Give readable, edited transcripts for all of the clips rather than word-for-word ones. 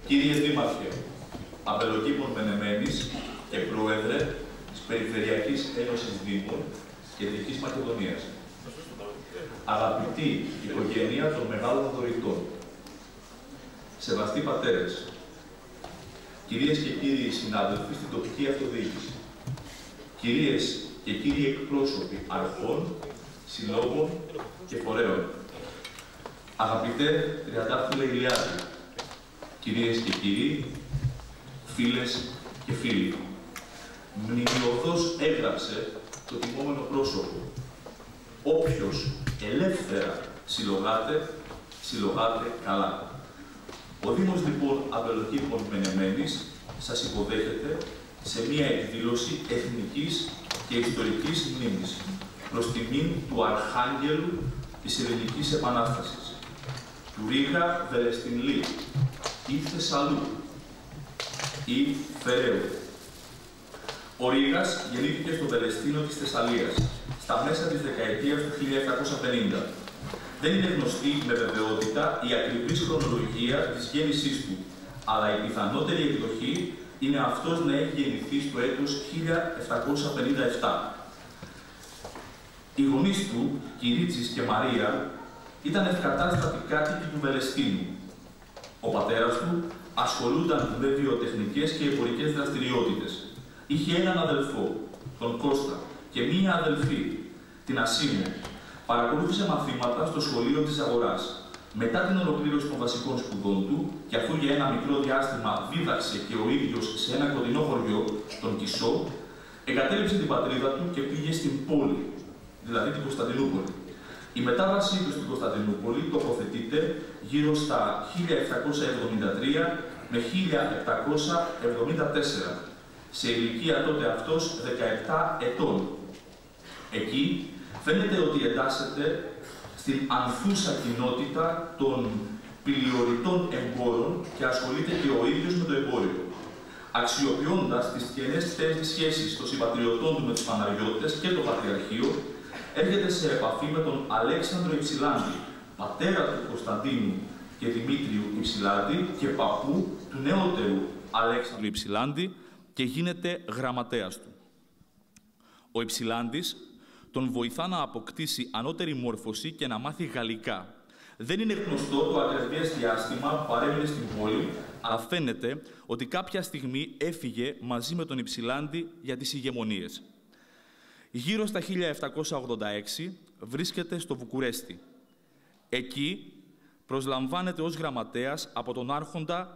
Κύριε Δήμαρχε, Αμπελοκήπων Μενεμένης και Πρόεδρε της Περιφερειακής Ένωσης Δήμων Κεντρικής Μακεδονίας. Αγαπητή οικογένεια των μεγάλων δωρητών, σεβαστοί πατέρες, κυρίες και κύριοι συνάδελφοι στην τοπική αυτοδιοίκηση, κυρίες και κύριοι εκπρόσωποι αρχών, συλλόγων και φορέων, αγαπητέ Τριαντάφυλλε Ηλιάδη, κυρίες και κύριοι, φίλες και φίλοι, μνημειωδώς έγραψε το τιμόμενο πρόσωπο. Όποιος ελεύθερα συλλογάται καλά. Ο Δήμος λοιπόν Αμπελοκήπων Μενεμένης σας υποδέχεται σε μία εκδήλωση εθνικής και ιστορικής μνήμης προς τιμήν του Αρχάγγελου της Ελληνικής Επανάστασης, του Ρήγα Βελεστινλή ή Θεσσαλού ή Φεραίου. Ο Ρήγας γεννήθηκε στο Βελεστίνο της Θεσσαλίας, στα μέσα της δεκαετίας του 1750. Δεν είναι γνωστή με βεβαιότητα η ακριβής χρονολογία της γέννησής του, αλλά η πιθανότερη εκδοχή είναι αυτός να έχει γεννηθεί στο έτος 1757. Οι γονείς του, Κυρίτσης και Μαρία, ήταν ευκατάστατοι κάτοικοι του Βελεστίνου. Ο πατέρας του ασχολούνταν με βιοτεχνικές και εμπορικές δραστηριότητες. Είχε έναν αδελφό, τον Κώστα, και μία αδελφή, την Ασίμου. Παρακολούθησε μαθήματα στο σχολείο της Αγοράς. Μετά την ολοκλήρωση των βασικών σπουδών του, και αφού για ένα μικρό διάστημα δίδαξε και ο ίδιος σε ένα κοντινό χωριό, τον Κισό, εγκατέλειψε την πατρίδα του και πήγε στην πόλη, δηλαδή την Κωνσταντινούπολη. Η μετάβασή του στην Κωνσταντινούπολη τοποθετείται γύρω στα 1773 με 1774, σε ηλικία τότε αυτός 17 ετών. Εκεί φαίνεται ότι εντάσσεται στην ανθούσα κοινότητα των πληωρητών εμπόρων και ασχολείται και ο ίδιος με το εμπόριο. Αξιοποιώντας τις στενές σχέσεις των συμπατριωτών του με τους Παναγιώτες και το Πατριαρχείο, έρχεται σε επαφή με τον Αλέξανδρο Υψηλάντη, πατέρα του Κωνσταντίνου και Δημήτριου Υψηλάντη και παππού του νεότερου Αλέξανδρου Υψηλάντη, και γίνεται γραμματέας του. Ο Υψηλάντης τον βοηθά να αποκτήσει ανώτερη μόρφωση και να μάθει γαλλικά. Δεν είναι γνωστό το ακρεφές διάστημα που παρέμεινε στην πόλη, αλλά φαίνεται ότι κάποια στιγμή έφυγε μαζί με τον Υψηλάντη για τις ηγεμονίες. Γύρω στα 1786 βρίσκεται στο Βουκουρέστι. Εκεί προσλαμβάνεται ως γραμματέας από τον άρχοντα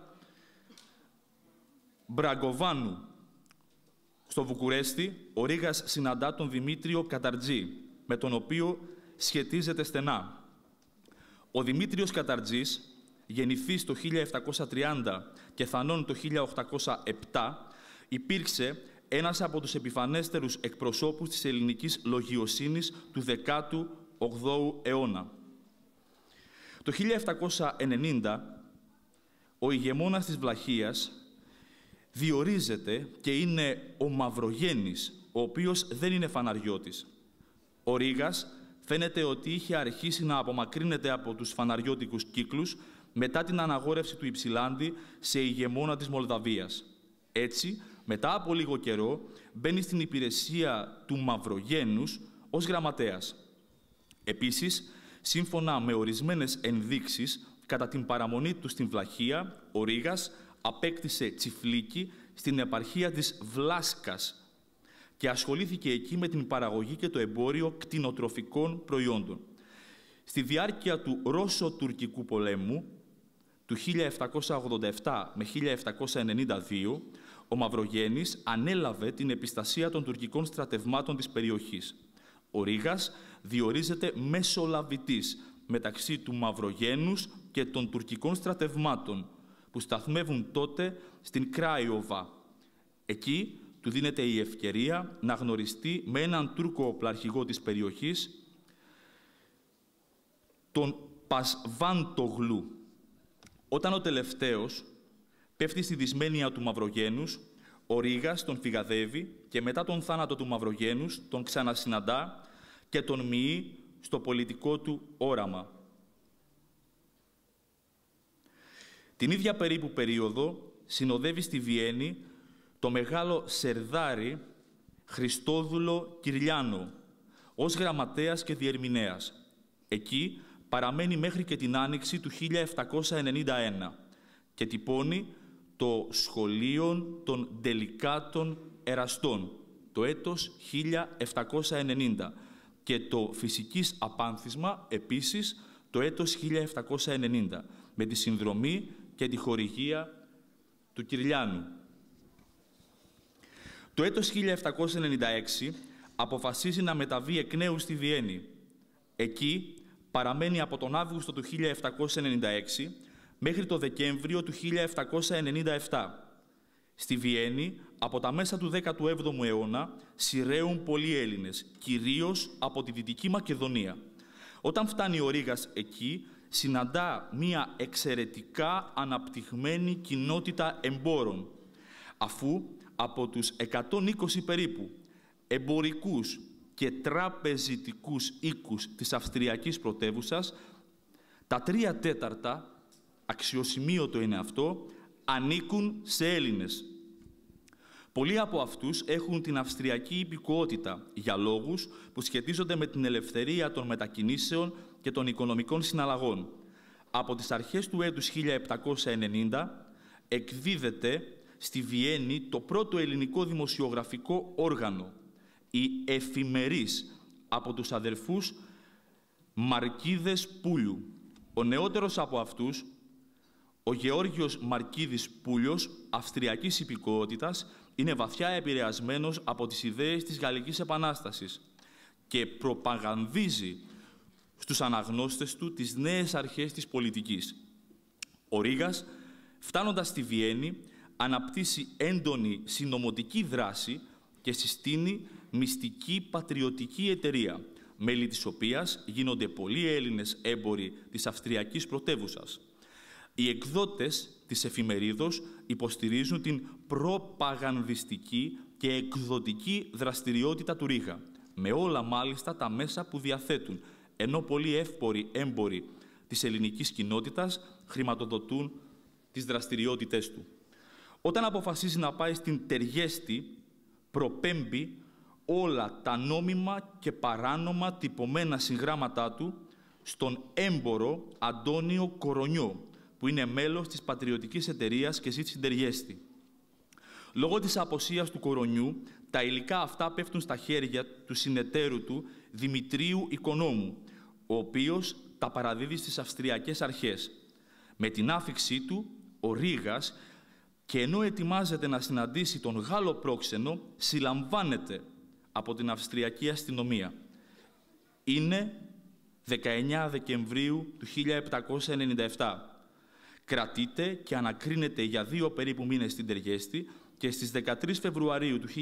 Μπραγκοβάνου. Στο Βουκουρέστι, ο Ρήγας συναντά τον Δημήτριο Καταρτζή, με τον οποίο σχετίζεται στενά. Ο Δημήτριος Καταρτζής, γεννηθής το 1730 και θανών το 1807, υπήρξε ένας από τους επιφανέστερους εκπροσώπους της ελληνικής λογιοσύνης του 18ου αιώνα. Το 1790, ο ηγεμόνας της Βλαχίας διορίζεται και είναι ο Μαυρογέννης, ο οποίος δεν είναι φαναριώτης. Ο Ρήγας φαίνεται ότι είχε αρχίσει να απομακρύνεται από τους φαναριώτικους κύκλους μετά την αναγόρευση του Υψηλάντη σε ηγεμόνα της Μολδαβίας. Έτσι, μετά από λίγο καιρό, μπαίνει στην υπηρεσία του Μαυρογένους ως γραμματέας. Επίσης, σύμφωνα με ορισμένες ενδείξεις, κατά την παραμονή του στην Βλαχία, ο Ρήγας απέκτησε τσιφλίκι στην επαρχία της Βλάσκας και ασχολήθηκε εκεί με την παραγωγή και το εμπόριο κτηνοτροφικών προϊόντων. Στη διάρκεια του Ρώσο-Τουρκικού πολέμου, του 1787 με 1792, ο Μαυρογένης ανέλαβε την επιστασία των τουρκικών στρατευμάτων της περιοχής. Ο Ρήγας διορίζεται μεσολαβητής μεταξύ του Μαυρογένους και των τουρκικών στρατευμάτων, που σταθμεύουν τότε στην Κράιοβα. Εκεί του δίνεται η ευκαιρία να γνωριστεί με έναν Τούρκο οπλαρχηγό της περιοχής, τον Πασβάντογλου. Όταν ο τελευταίος πέφτει στη δυσμένεια του Μαυρογένους, ο Ρήγας τον φυγαδεύει και μετά τον θάνατο του Μαυρογένους τον ξανασυναντά και τον μοιεί στο πολιτικό του όραμα. Την ίδια περίπου περίοδο συνοδεύει στη Βιέννη το μεγάλο Σερδάρι Χριστόδουλο Κυρλιάνο ως γραμματέας και διερμηνέας. Εκεί παραμένει μέχρι και την Άνοιξη του 1791 και τυπώνει το Σχολείον των Τελικάτων Εραστών το έτος 1790 και το Φυσικής Απάνθισμα επίσης το έτος 1790 με τη συνδρομή και τη χορηγία του Κυρλιάνου. Το έτος 1796 αποφασίζει να μεταβεί εκ νέου στη Βιέννη. Εκεί παραμένει από τον Αύγουστο του 1796 μέχρι το Δεκέμβριο του 1797. Στη Βιέννη, από τα μέσα του 17ου αιώνα, σειραίουν πολλοί Έλληνες, κυρίως από τη Δυτική Μακεδονία. Όταν φτάνει ο Ρήγας εκεί, συναντά μία εξαιρετικά αναπτυγμένη κοινότητα εμπόρων, αφού από τους 120 περίπου εμπορικούς και τραπεζιτικούς οίκους της Αυστριακής πρωτεύουσας, τα 3/4, αξιοσημείωτο είναι αυτό, ανήκουν σε Έλληνες. Πολλοί από αυτούς έχουν την Αυστριακή υπηκοότητα για λόγους που σχετίζονται με την ελευθερία των μετακινήσεων και των οικονομικών συναλλαγών. Από τις αρχές του έτους 1790 εκδίδεται στη Βιέννη το πρώτο ελληνικό δημοσιογραφικό όργανο, η Εφημερής, από τους αδερφούς Μαρκίδες Πούλιου. Ο νεότερος από αυτούς, ο Γεώργιος Μαρκίδης Πούλιος, αυστριακής υπηκοότητας, είναι βαθιά επηρεασμένος από τις ιδέες της Γαλλικής Επανάστασης και προπαγανδίζει στους αναγνώστες του τις νέες αρχές της πολιτικής. Ο Ρήγας, φτάνοντας στη Βιέννη, αναπτύσσει έντονη συνωμοτική δράση και συστήνει μυστική πατριωτική εταιρεία, μέλη της οποίας γίνονται πολλοί Έλληνες έμποροι της Αυστριακής πρωτεύουσας. Οι εκδότες της εφημερίδος υποστηρίζουν την προπαγανδιστική και εκδοτική δραστηριότητα του Ρήγα, με όλα μάλιστα τα μέσα που διαθέτουν, ενώ πολλοί εύποροι έμποροι της ελληνικής κοινότητας χρηματοδοτούν τις δραστηριότητές του. Όταν αποφασίζει να πάει στην Τεργέστη, προπέμπει όλα τα νόμιμα και παράνομα τυπωμένα συγγράμματά του στον έμπορο Αντώνιο Κορονιό, που είναι μέλος της πατριωτικής εταιρείας και ζει στην Τεργέστη. Λόγω της αποσίας του Κορονιού, τα υλικά αυτά πέφτουν στα χέρια του συνεταίρου του, Δημητρίου Οικονόμου, ο οποίος τα παραδίδει στις Αυστριακές αρχές. Με την άφιξή του, ο Ρήγας, και ενώ ετοιμάζεται να συναντήσει τον Γάλλο πρόξενο, συλλαμβάνεται από την Αυστριακή αστυνομία. Είναι 19 Δεκεμβρίου του 1797. Κρατείται και ανακρίνεται για 2 περίπου μήνες στην Τεργέστη και στις 13 Φεβρουαρίου του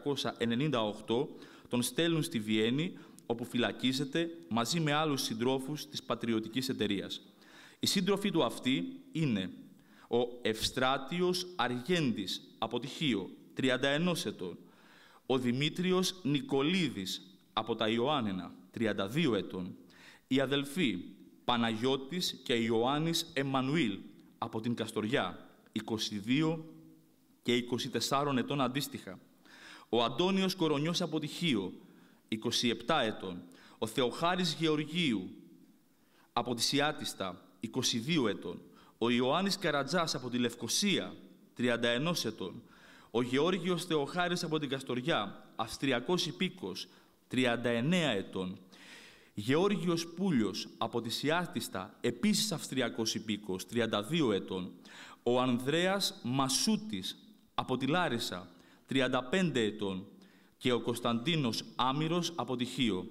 1798 τον στέλνουν στη Βιέννη, όπου φυλακίζεται μαζί με άλλους συντρόφους της πατριωτικής εταιρείας. Οι σύντροφοι του αυτοί είναι ο Ευστράτιος Αργέντης από τη Χίο, 31 ετών, ο Δημήτριος Νικολίδης από τα Ιωάννενα, 32 ετών, οι αδελφοί Παναγιώτης και Ιωάννης Εμμανουήλ από την Καστοριά, 22 και 24 ετών αντίστοιχα, ο Αντώνιος Κορονιός από τη Χίο, 27 ετών, ο Θεοχάρης Γεωργίου από τη Σιάτιστα, 22 ετών, ο Ιωάννης Καρατζάς από τη Λευκοσία, 31 ετών, ο Γεώργιος Θεοχάρης από την Καστοριά, Αυστριακός υπήκος, 39 ετών, Γεώργιος Πούλιος από τη Σιάτιστα, επίσης Αυστριακός υπήκος, 32 ετών, ο Ανδρέας Μασούτης από τη Λάρισα, 35 ετών και ο Κωνσταντίνος Άμυρος από τη Χίο,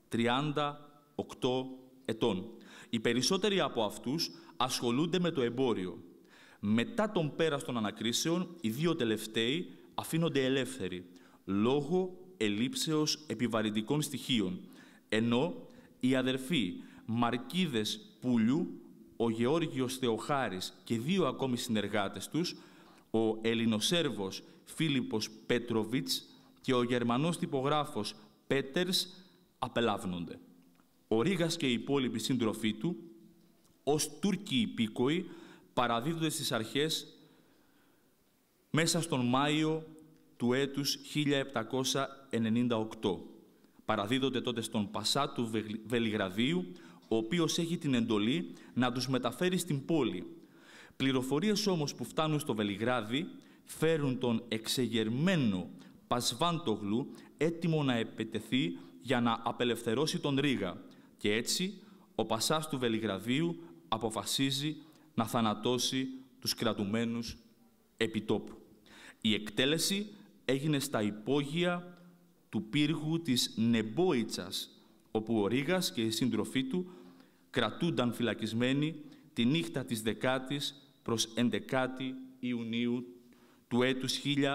38 ετών. Οι περισσότεροι από αυτούς ασχολούνται με το εμπόριο. Μετά τον πέρας των ανακρίσεων, οι 2 τελευταίοι αφήνονται ελεύθεροι, λόγω ελήψεως επιβαρυντικών στοιχείων, ενώ οι αδερφοί Μαρκίδες Πούλιου, ο Γεώργιος Θεοχάρης και 2 ακόμη συνεργάτες τους, ο Ελληνοσέρβος Φίλιππος Πέτροβιτς και ο Γερμανός τυπογράφος Πέτερς, απελάβνονται. Ο Ρήγας και οι υπόλοιποι σύντροφοί του, ως Τούρκοι υπήκοοι, παραδίδονται στις αρχές μέσα στον Μάιο του έτους 1798. Παραδίδονται τότε στον Πασά του Βελιγραδίου, ο οποίος έχει την εντολή να τους μεταφέρει στην πόλη. Πληροφορίες όμως που φτάνουν στο Βελιγράδι φέρουν τον εξεγερμένο Πασβάντογλου έτοιμο να επιτεθεί για να απελευθερώσει τον Ρήγα. Και έτσι ο Πασάς του Βελιγραδίου αποφασίζει να θανατώσει τους κρατουμένους επιτόπου. Η εκτέλεση έγινε στα υπόγεια του πύργου της Νεμπόιτσας, όπου ο Ρήγας και οι σύντροφοί του κρατούνταν φυλακισμένοι τη νύχτα της 10ης προς 11η Ιουνίου του έτους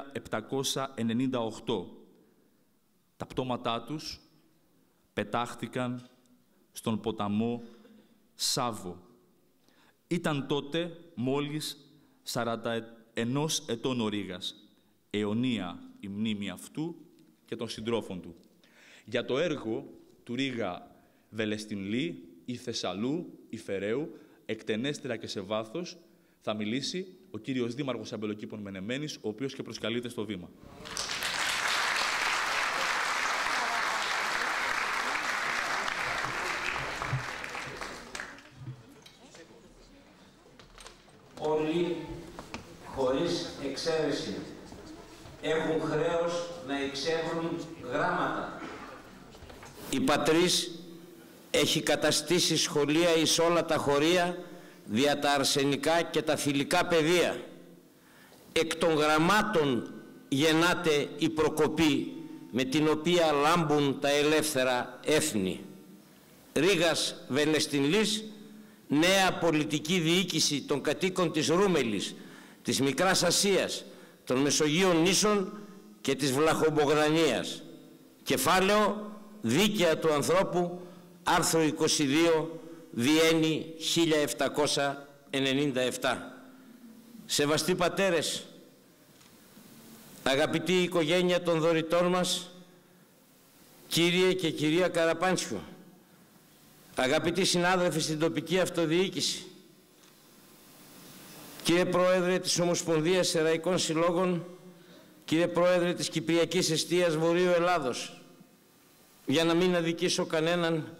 1798. Τα πτώματά τους πετάχτηκαν στον ποταμό Σάβο. Ήταν τότε μόλις 41 ετών ο Ρήγας. Αιωνία η μνήμη αυτού και των συντρόφων του. Για το έργο του Ρήγα Βελεστινλή, η Θεσσαλού, η Φεραίου, εκτενέστερα και σε βάθος, θα μιλήσει ο κύριος Δήμαρχος Αμπελοκήπων Μενεμένης, ο οποίος και προσκαλείται στο βήμα. Όλοι, χωρίς εξαίρεση, έχουν χρέος να εξέχουν γράμματα. Η πατρίς έχει καταστήσει σχολεία εις όλα τα χωρία, δια τα αρσενικά και τα θηλυκά πεδία. Εκ των γραμμάτων γεννάται η προκοπή με την οποία λάμπουν τα ελεύθερα έθνη. Ρήγας Βελεστινλής, νέα πολιτική διοίκηση των κατοίκων της Ρούμελης, της Μικράς Ασίας, των Μεσογείων νήσων και της Βλαχομπογδανίας. Κεφάλαιο Δίκαια του ανθρώπου, άρθρο 22, Βιέννη 1797. Σεβαστοί πατέρες, αγαπητή οικογένεια των δωρητών μας, κύριε και κυρία Καραπάντσιου, αγαπητοί συνάδελφοι στην τοπική αυτοδιοίκηση, κύριε Πρόεδρε της Ομοσπονδίας Σεραϊκών Συλλόγων, κύριε Πρόεδρε της Κυπριακής Εστίας Βορείου Ελλάδος, για να μην αδικήσω κανέναν,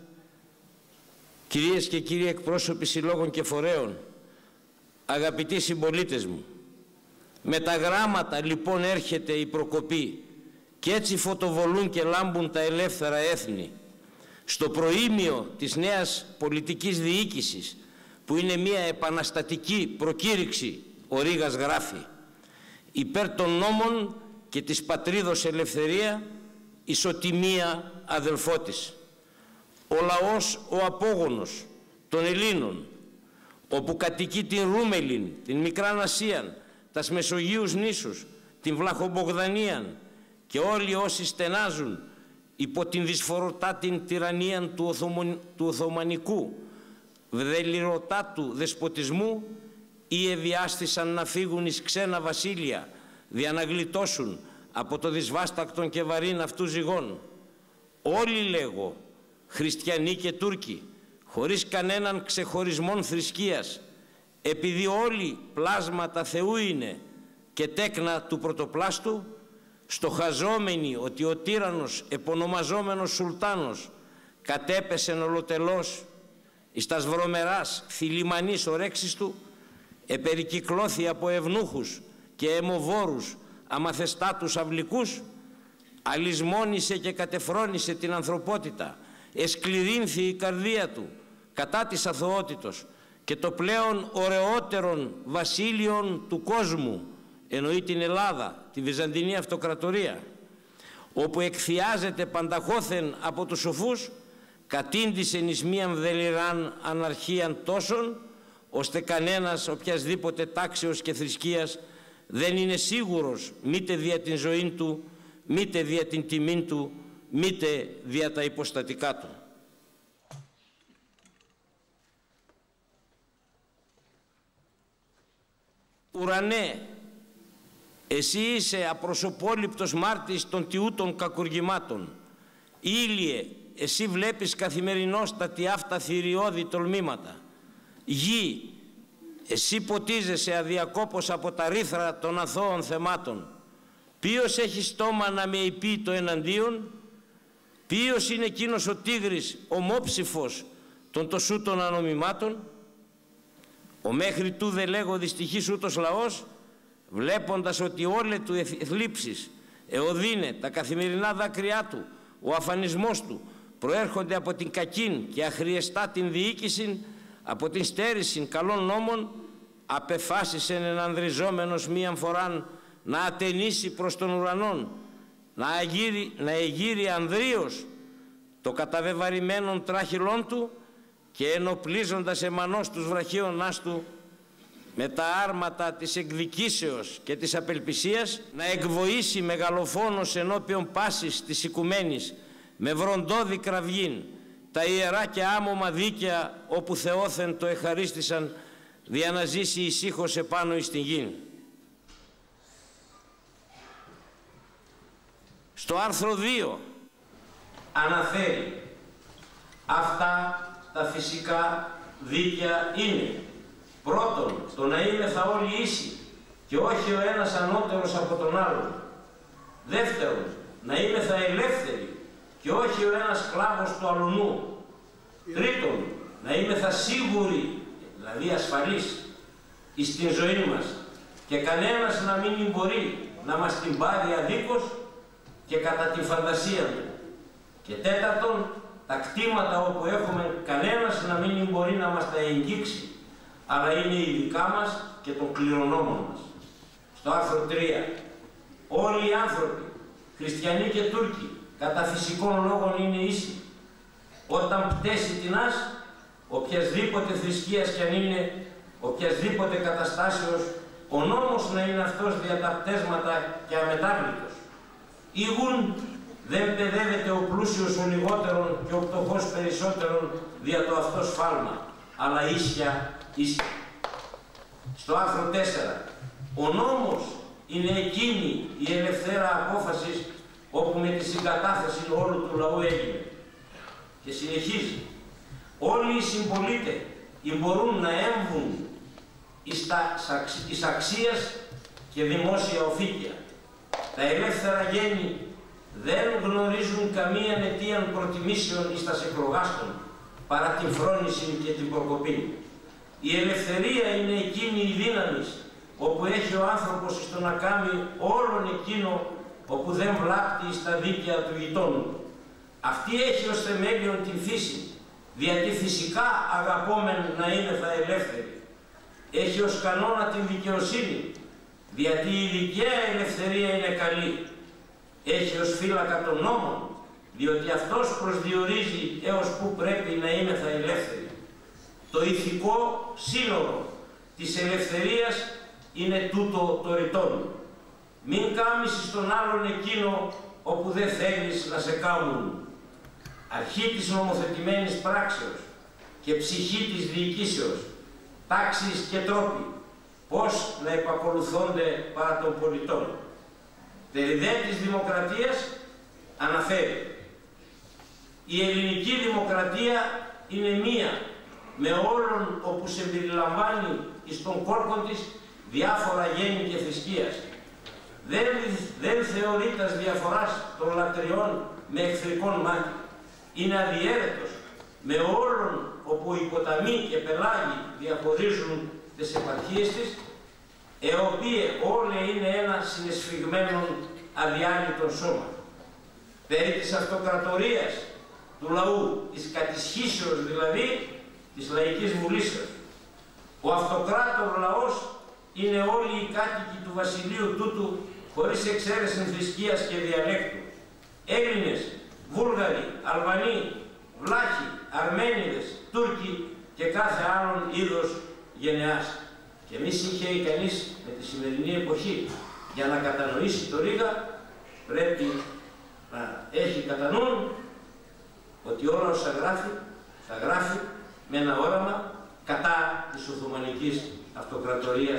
κυρίες και κύριοι εκπρόσωποι συλλόγων και φορέων, αγαπητοί συμπολίτες μου, με τα γράμματα λοιπόν έρχεται η προκοπή και έτσι φωτοβολούν και λάμπουν τα ελεύθερα έθνη. Στο προήμιο της νέας πολιτικής διοίκησης, που είναι μια επαναστατική προκήρυξη, ο Ρήγας γράφει: υπέρ των νόμων και της πατρίδος ελευθερία, ισοτιμία αδελφότης. Ο λαός ο απόγονος των Ελλήνων, όπου κατοικεί την Ρούμελιν, την Μικράν Ασίαν, τας Μεσογείους νήσους, την Βλαχομπογδανίαν και όλοι όσοι στενάζουν υπό την δυσφοροτάτην τυραννίαν του Οθωμανικού βδελιρωτάτου δεσποτισμού, ή ευιάστησαν να φύγουν εις ξένα βασίλεια δια να γλιτώσουν από το δυσβάστακτον και βαρύν αυτού ζυγών. Όλοι, λέγω, χριστιανοί και Τούρκοι, χωρίς κανέναν ξεχωρισμόν θρησκείας, επειδή όλοι πλάσματα Θεού είναι και τέκνα του πρωτοπλάστου, στοχαζόμενοι ότι ο τύραννος επωνομαζόμενος Σουλτάνος κατέπεσεν ολοτελώς εις τας βρωμεράς θηλυμανής ορέξης του, επερικυκλώθη από ευνούχους και αιμοβόρους αμαθεστάτους αυλικούς, αλυσμόνισε και κατεφρόνησε την ανθρωπότητα, εσκληρύνθη η καρδία του κατά της αθωότητος και το πλέον ωραιότερον βασίλειον του κόσμου, εννοεί την Ελλάδα, τη Βυζαντινή Αυτοκρατορία, όπου εκθιάζεται πανταχώθεν από τους σοφούς, κατήντησεν εις μίαν δελειράν αναρχίαν τόσων, ώστε κανένας οποιασδήποτε τάξεως και θρησκείας δεν είναι σίγουρος μήτε δια την ζωή του, μήτε δια την τιμήν του, μήτε δια τα υποστατικά του. Ουρανέ, εσύ είσαι απροσωπόληπτος μάρτης των τιούτων κακουργημάτων. Ήλιε, εσύ βλέπεις καθημερινώς τα τι αυτά θηριώδη τολμήματα. Γη, Εσύ ποτίζεσαι αδιακόπως από τα ρήθρα των αθώων θεμάτων. Ποιος έχει στόμα να με υπεί το εναντίον? Ποιος είναι εκείνος ο τίγρης ομόψηφος των τοσούτων ανομιμάτων? Ο μέχρι τούδε λέγω δυστυχής ούτως λαός, βλέποντας ότι όλε του θλίψεις, εωδήνε, τα καθημερινά δάκρυά του, ο αφανισμός του, προέρχονται από την κακήν και αχριεστά την διοίκηση, από την στέρηση καλών νόμων, απεφάσισεν ενανδριζόμενος μίαν φοράν να ατενίσει προς τον ουρανόν, να εγείρει ανδρίως το καταβεβαρημένον τράχυλόν του και ενοπλίζοντας εμανώς τους βραχίωνάς του με τα άρματα της εκδικήσεως και της απελπισίας, να εκβοήσει μεγαλοφόνος ενώπιον πάσης της οικουμένης με βροντόδη κραυγήν τα ιερά και άμωμα δίκαια όπου Θεόθεν το εχαρίστησαν δια να ζήσει ησύχως επάνω εις την γην. Στο άρθρο 2 αναφέρει αυτά τα φυσικά δίκαια είναι: πρώτον, το να είμεθα όλοι ίσοι και όχι ο ένας ανώτερος από τον άλλον. Δεύτερον, να είμεθα ελεύθεροι και όχι ο ένας σκλάβος του αλουνού. Τρίτον, να είμεθα σίγουροι, δηλαδή ασφαλείς, εις την ζωή μας και κανένας να μην μπορεί να μας την πάρει αδίκως και κατά τη φαντασία του. Και τέταρτον, τα κτήματα όπου έχουμε κανένας να μην μπορεί να μας τα εγγίξει, αλλά είναι η δικά μας και των κληρονόμων μας. Στο άρθρο 3, όλοι οι άνθρωποι, χριστιανοί και Τούρκοι, κατά φυσικών λόγων είναι ίσοι. Όταν πτέσει τεινάς, οποιασδήποτε θρησκείας κι αν είναι, οποιασδήποτε καταστάσεως, ο νόμος να είναι αυτός δια τα πτέσματα και αμετάβλητος. Ήγουν δεν παιδεύεται ο πλούσιος ο λιγότερον και ο πτωχός περισσότερον δια το αυτό σφάλμα, αλλά ίσια ίσια. Στο άρθρο 4, ο νόμος είναι εκείνη η ελευθέρα απόφαση όπου με τη συγκατάθεση όλου του λαού έγινε. Και συνεχίζει, όλοι οι συμπολίτες μπορούν να έμβουν εις αξίας και δημόσια οφήκια. Τα ελεύθερα γένη δεν γνωρίζουν καμία αιτίαν προτιμήσεων εις τας εκλογάστων παρά την φρόνηση και την προκοπή. Η ελευθερία είναι εκείνη η δύναμη όπου έχει ο άνθρωπος στο να κάνει όλον εκείνο όπου δεν βλάπτει στα δίκαια του γειτόνου. Αυτή έχει ως θεμέλιον την φύση, γιατί φυσικά αγαπόμεν να είμεθα ελεύθεροι. Έχει ως κανόνα την δικαιοσύνη, γιατί η δικαία ελευθερία είναι καλή. Έχει ως φύλακα των νόμων, διότι αυτός προσδιορίζει έως πού πρέπει να είμεθα ελεύθεροι. Το ηθικό σύνορο της ελευθερίας είναι τούτο το ρητόν. Μην κάμεις στον άλλον εκείνο όπου δεν θέλεις να σε κάμουν. Αρχή της νομοθετημένης πράξεως και ψυχή της διοικήσεως, τάξεις και τρόποι, πώς να επακολουθώνται παρά των πολιτών. Τεριδέ της δημοκρατίας αναφέρει. Η ελληνική δημοκρατία είναι μία, με όλων όπου σε περιλαμβάνει εις τον κόρκο της διάφορα γέννη και θρησκείας. Δεν θεωρεί τας διαφοράς των λατρειών με εχθρικών μάτι. Είναι αδιέρετος με όλων όπου οι ποταμοί και πελάγοι διαχωρίζουν τις επαρχίες της, οποίες όλε είναι ένα συνεσφιγμένο αδιάλειτο σώμα. Περί της αυτοκρατορίας του λαού, της κατησχήσεως δηλαδή, της λαϊκής βουλήσεως. Ο αυτοκράτορ λαός είναι όλοι οι κάτοικοι του βασιλείου τούτου, χωρίς εξαίρεση θρησκείας και διαλέκτου. Έλληνες, Βούλγαροι, Αλβανοί, Βλάχοι, Αρμένιδες, Τούρκοι και κάθε άλλον είδος γενεάς. Και μη συγχαίει κανείς με τη σημερινή εποχή. Για να κατανοήσει το Ρήγα πρέπει να έχει κατά νου ότι όλα όσα γράφει, θα γράφει με ένα όραμα κατά της Οθωμανικής Αυτοκρατορίας,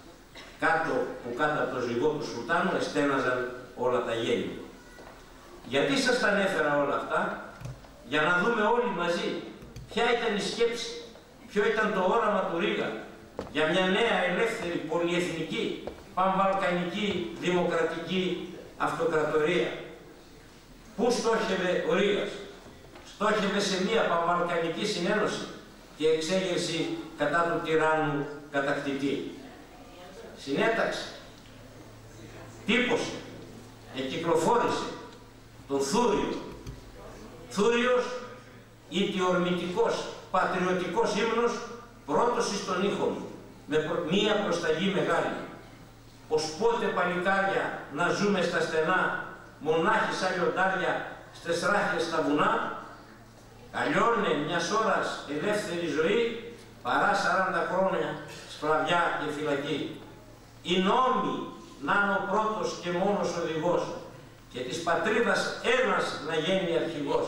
που κάτω από το ζυγό του Σουλτάνου εστέναζαν όλα τα γέννη. Γιατί σας τα ανέφερα όλα αυτά? Για να δούμε όλοι μαζί ποια ήταν η σκέψη, ποιο ήταν το όραμα του Ρήγα, για μια νέα ελεύθερη πολυεθνική πανβαλκανική δημοκρατική αυτοκρατορία. Πού στόχευε ο Ρήγας? Στόχευε σε μια πανβαλκανική συνένωση και εξέγερση κατά του τυράννου κατακτητή. Συνέταξε, τύπωσε, εκυκλοφόρησε τον Θούριο. Θούριος, ητιορμητικός, πατριωτικός ύμνος, πρώτος εις τον ήχο μου, με μία προσταγή μεγάλη. Ως πότε παλικάρια να ζούμε στα στενά, μονάχοι σαν λιοντάρια, στες ράχες στα βουνά, καλλιώνε μιας ώρας ελεύθερη ζωή, παρά 40 χρόνια σκλαβιά και φυλακή. Οι νόμοι να είναι ο πρώτος και μόνος οδηγός και της πατρίδας ένας να γίνει αρχηγός.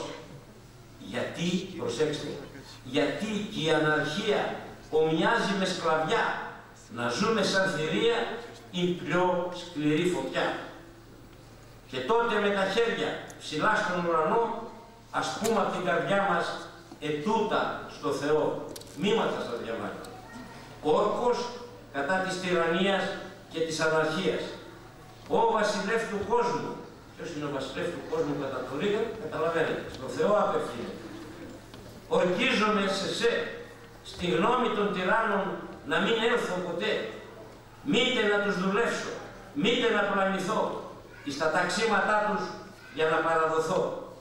Γιατί, προσέξτε, γιατί και η αναρχία ομοιάζει με σκλαβιά, να ζούμε σαν θηρία η πιο σκληρή φωτιά. Και τότε με τα χέρια ψηλά στον ουρανό, ας πούμε από την καρδιά μας ετούτα στο Θεό, μήματα στα διαμάτια. Όρκος κατά της τυραννίας και της αναρχίας. Ο βασιλεύς του κόσμου. Ποιος είναι ο βασιλεύς του κόσμου κατά το Ρήγα? Καταλαβαίνετε. Στο Θεό απευθύνεται. Ορκίζομαι σε σε, στη γνώμη των τυράννων να μην έλθω ποτέ, μήτε να τους δουλεύσω, μήτε να πλανηθώ, εις τα ταξίματά τους για να παραδοθώ.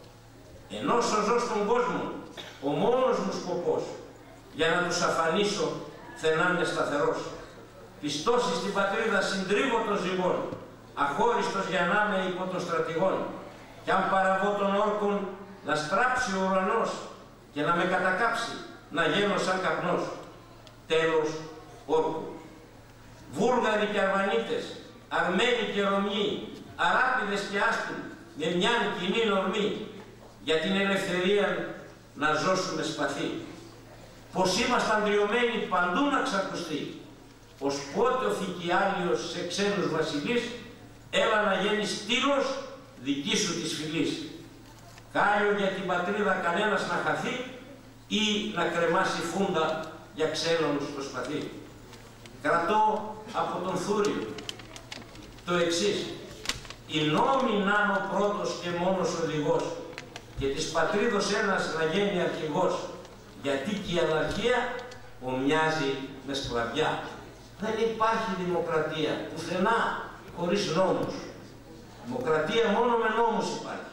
Ενώ ζω στον κόσμο, ο μόνος μου σκοπός, για να τους αφανίσω, θενάνε σταθερός. Πιστός στην πατρίδα συντρίβω των ζυγών, αχώριστος για να είμαι υπό των στρατηγών, κι αν παραβώ των όρκων, να στράψει ο ουρανός και να με κατακάψει, να γίνω σαν καπνός. Τέλος όρκου. Βούλγαροι και Αρβανίτες, Αρμένοι και Ρωμιοί, Αράπηδες και άσπροι, με μιαν κοινή ορμή, για την ελευθερία να ζώσουμε σπαθί. Πως ήμασταν τριωμένοι παντού να ξακουστεί, πως πότε ο Θικιάλιος σε ξένους βασιλείς, έλα να γίνει στήλος δική σου της φυλής. Κάλιο για την πατρίδα κανένας να χαθεί ή να κρεμάσει φούντα για ξένον στο σπαθί. Κρατώ από τον Θούριο το εξής: οι νόμοι να είναι ο πρώτος και μόνος οδηγός και της πατρίδος ένας να γίνει αρχηγός, γιατί και η αναρχία ομοιάζει με σκλαβιά. Δεν υπάρχει δημοκρατία πουθενά χωρίς νόμους. Δημοκρατία μόνο με νόμους υπάρχει.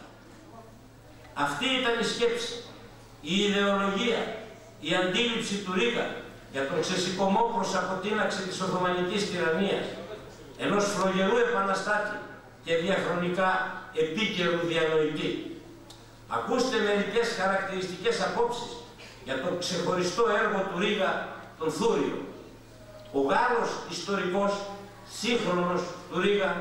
Αυτή ήταν η σκέψη, η ιδεολογία, η αντίληψη του Ρήγα για τον ξεσηκωμό προς αποτείναξη της Οθωμανικής τυραννίας, ενός φλογερού επαναστάτη και διαχρονικά επίκαιρου διανοητή. Ακούστε μερικές χαρακτηριστικές απόψεις για το ξεχωριστό έργο του Ρήγα, τον Θούριο. Ο Γάλλος ιστορικός, σύγχρονος του Ρήγα,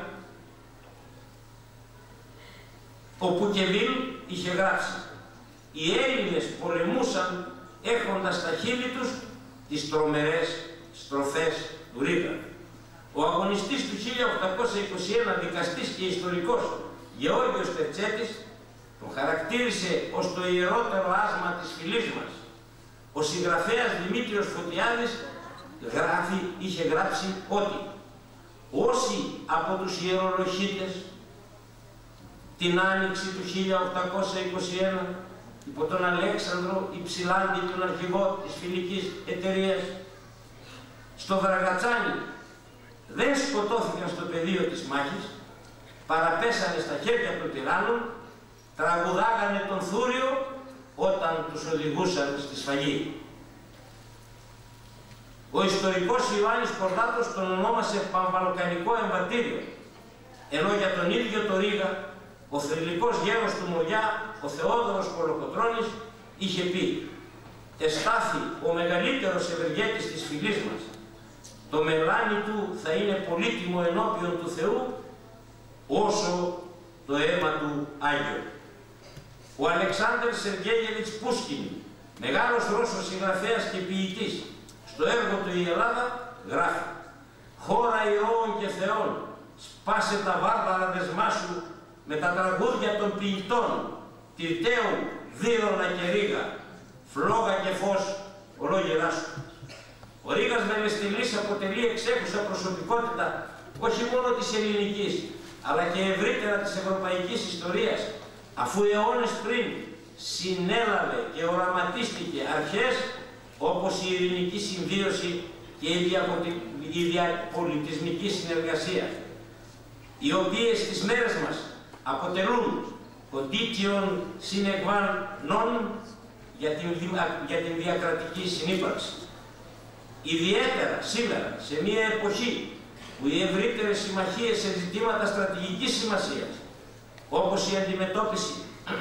ο Πουκεβίλ, είχε γράψει: οι Έλληνες πολεμούσαν έχοντας στα χείλη τους τις τρομερές στροφές του Ρήγα. Ο αγωνιστής του 1821, δικαστής και ιστορικός Γεώργιος Τερτσέτης, τον χαρακτήρισε ως το ιερότερο άσμα της φυλής μας. Ο συγγραφέας Δημήτριος Φωτιάδης είχε γράψει ότι όσοι από τους ιερολοχίτες την άνοιξη του 1821 υπό τον Αλέξανδρο Υψηλάντη, τον αρχηγό της φιλικής εταιρείας, στο Δραγατσάνι δεν σκοτώθηκαν στο πεδίο της μάχης, παραπέσανε στα χέρια των τυράννων, τραγουδάγανε τον Θούριο όταν τους οδηγούσαν στη σφαγή. Ο ιστορικός Ιωάννης Κορδάτος τον ονόμασε Πανβαλκανικό εμβατήριο, ενώ για τον ίδιο το Ρήγα ο θρυλικός γέρος του Μοριά, ο Θεόδωρος Κολοκοτρώνης, είχε πει: «Εστάθη ο μεγαλύτερος ευεργέτης της φυλής μας. Το μελάνι του θα είναι πολύτιμο ενώπιον του Θεού, όσο το αίμα του Άγιο». Ο Αλεξάνδρ Σεργέγεβιτς Πούσκιν, μεγάλος Ρώσος συγγραφέας και ποιητής, στο έργο του «Η Ελλάδα» γράφει: «Χώρα ηρώων και θεών, σπάσε τα βάρβαρα δεσμά σου με τα τραγούδια των ποιητών, Τυρτέων, Δίρονα και Ρήγα, φλόγα και φως ολόγερά σου». Ο Ο Ρήγας Μελεστηλής αποτελεί εξέχουσα προσωπικότητα όχι μόνο της ελληνικής, αλλά και ευρύτερα της ευρωπαϊκής ιστορίας, αφού αιώνες πριν συνέλαβε και οραματίστηκε αρχές όπως η ειρηνική συμβίωση και η διαπολιτισμική συνεργασία, οι οποίες στις μέρες μας αποτελούν κοντίτιον sine qua non για την διακρατική συνύπαρξη. Ιδιαίτερα σήμερα, σε μια εποχή που οι ευρύτερες συμμαχίες σε ζητήματα στρατηγικής σημασίας, όπως η αντιμετώπιση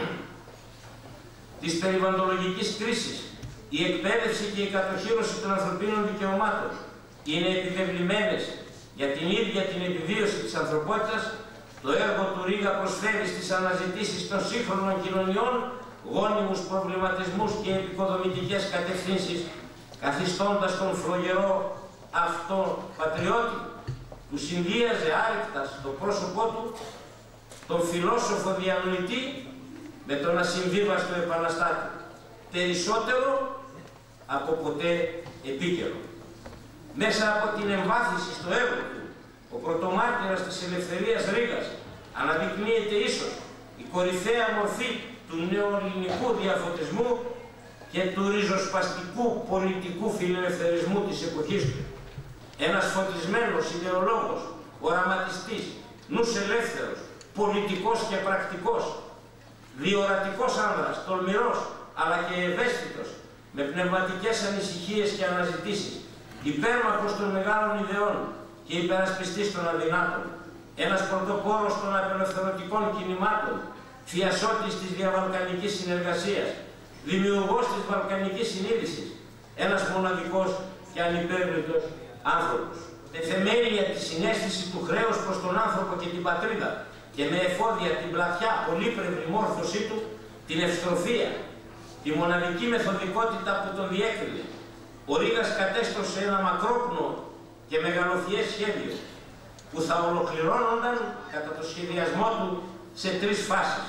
της περιβαλλοντολογικής κρίσης, η εκπαίδευση και η κατοχύρωση των ανθρωπίνων δικαιωμάτων είναι επιβεβλημένες για την ίδια την επιβίωση της ανθρωπότητας, το έργο του Ρήγα προσφέρει στις αναζητήσεις των σύγχρονων κοινωνιών γόνιμους προβληματισμούς και επικοδομητικές κατευθύνσεις, καθιστώντας τον φλογερό αυτό πατριώτη που συνδύαζε άρρηκτα στο πρόσωπό του τον φιλόσοφο διανοητή με τον ασυμβίβαστο επαναστάτη, περισσότερο από ποτέ επίκαιρο. Μέσα από την εμβάθυνση στο έργο του, ο πρωτομάρτυρας της ελευθερίας Ρήγας αναδεικνύεται ίσως η κορυφαία μορφή του νεοελληνικού διαφωτισμού και του ριζοσπαστικού πολιτικού φιλελευθερισμού της εποχής του. Ένας φωτισμένος ιδεολόγος, οραματιστής, νους ελεύθερος, πολιτικός και πρακτικός, διορατικός άνδρας, τολμηρός, αλλά και ευαίσθητος, με πνευματικές ανησυχίες και αναζητήσεις, υπέρμαχος των μεγάλων ιδεών και υπερασπιστής των αδυνάτων, ένας πρωτοπόρος των απελευθερωτικών κινημάτων, θειασότης της διαβαλκανικής συνεργασίας, δημιουργός της βαλκανικής συνείδησης, ένας μοναδικός και ανυπέρβλητος άνθρωπος. Με θεμέλια τη συναίσθηση του χρέους προς τον άνθρωπο και την πατρίδα και με εφόδια την πλατιά πολύπλευρη μόρφωσή του, την ευστροφία, τη μοναδική μεθοδικότητα που τον διέκρινε, ο Ρήγας κατέστρωσε ένα μακρόπνο και μεγαλοφιές σχέδιο που θα ολοκληρώνονταν κατά το σχεδιασμό του σε τρεις φάσεις.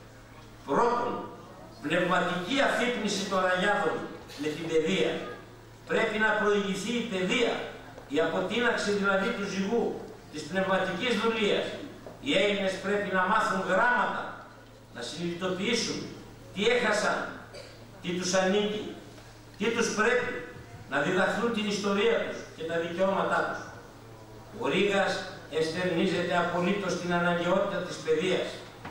Πρώτον, πνευματική αφύπνιση των ραγιάδων με την παιδεία. Πρέπει να προηγηθεί η παιδεία, η αποτείναξη δηλαδή του ζυγού, της πνευματικής δουλείας. Οι Έλληνες πρέπει να μάθουν γράμματα, να συνειδητοποιήσουν τι έχασαν, τι τους ανήκει, τι τους πρέπει, να διδαχθούν την ιστορία τους και τα δικαιώματά τους. Ο Ρήγας εστερνίζεται απολύτως την αναγκαιότητα της παιδείας.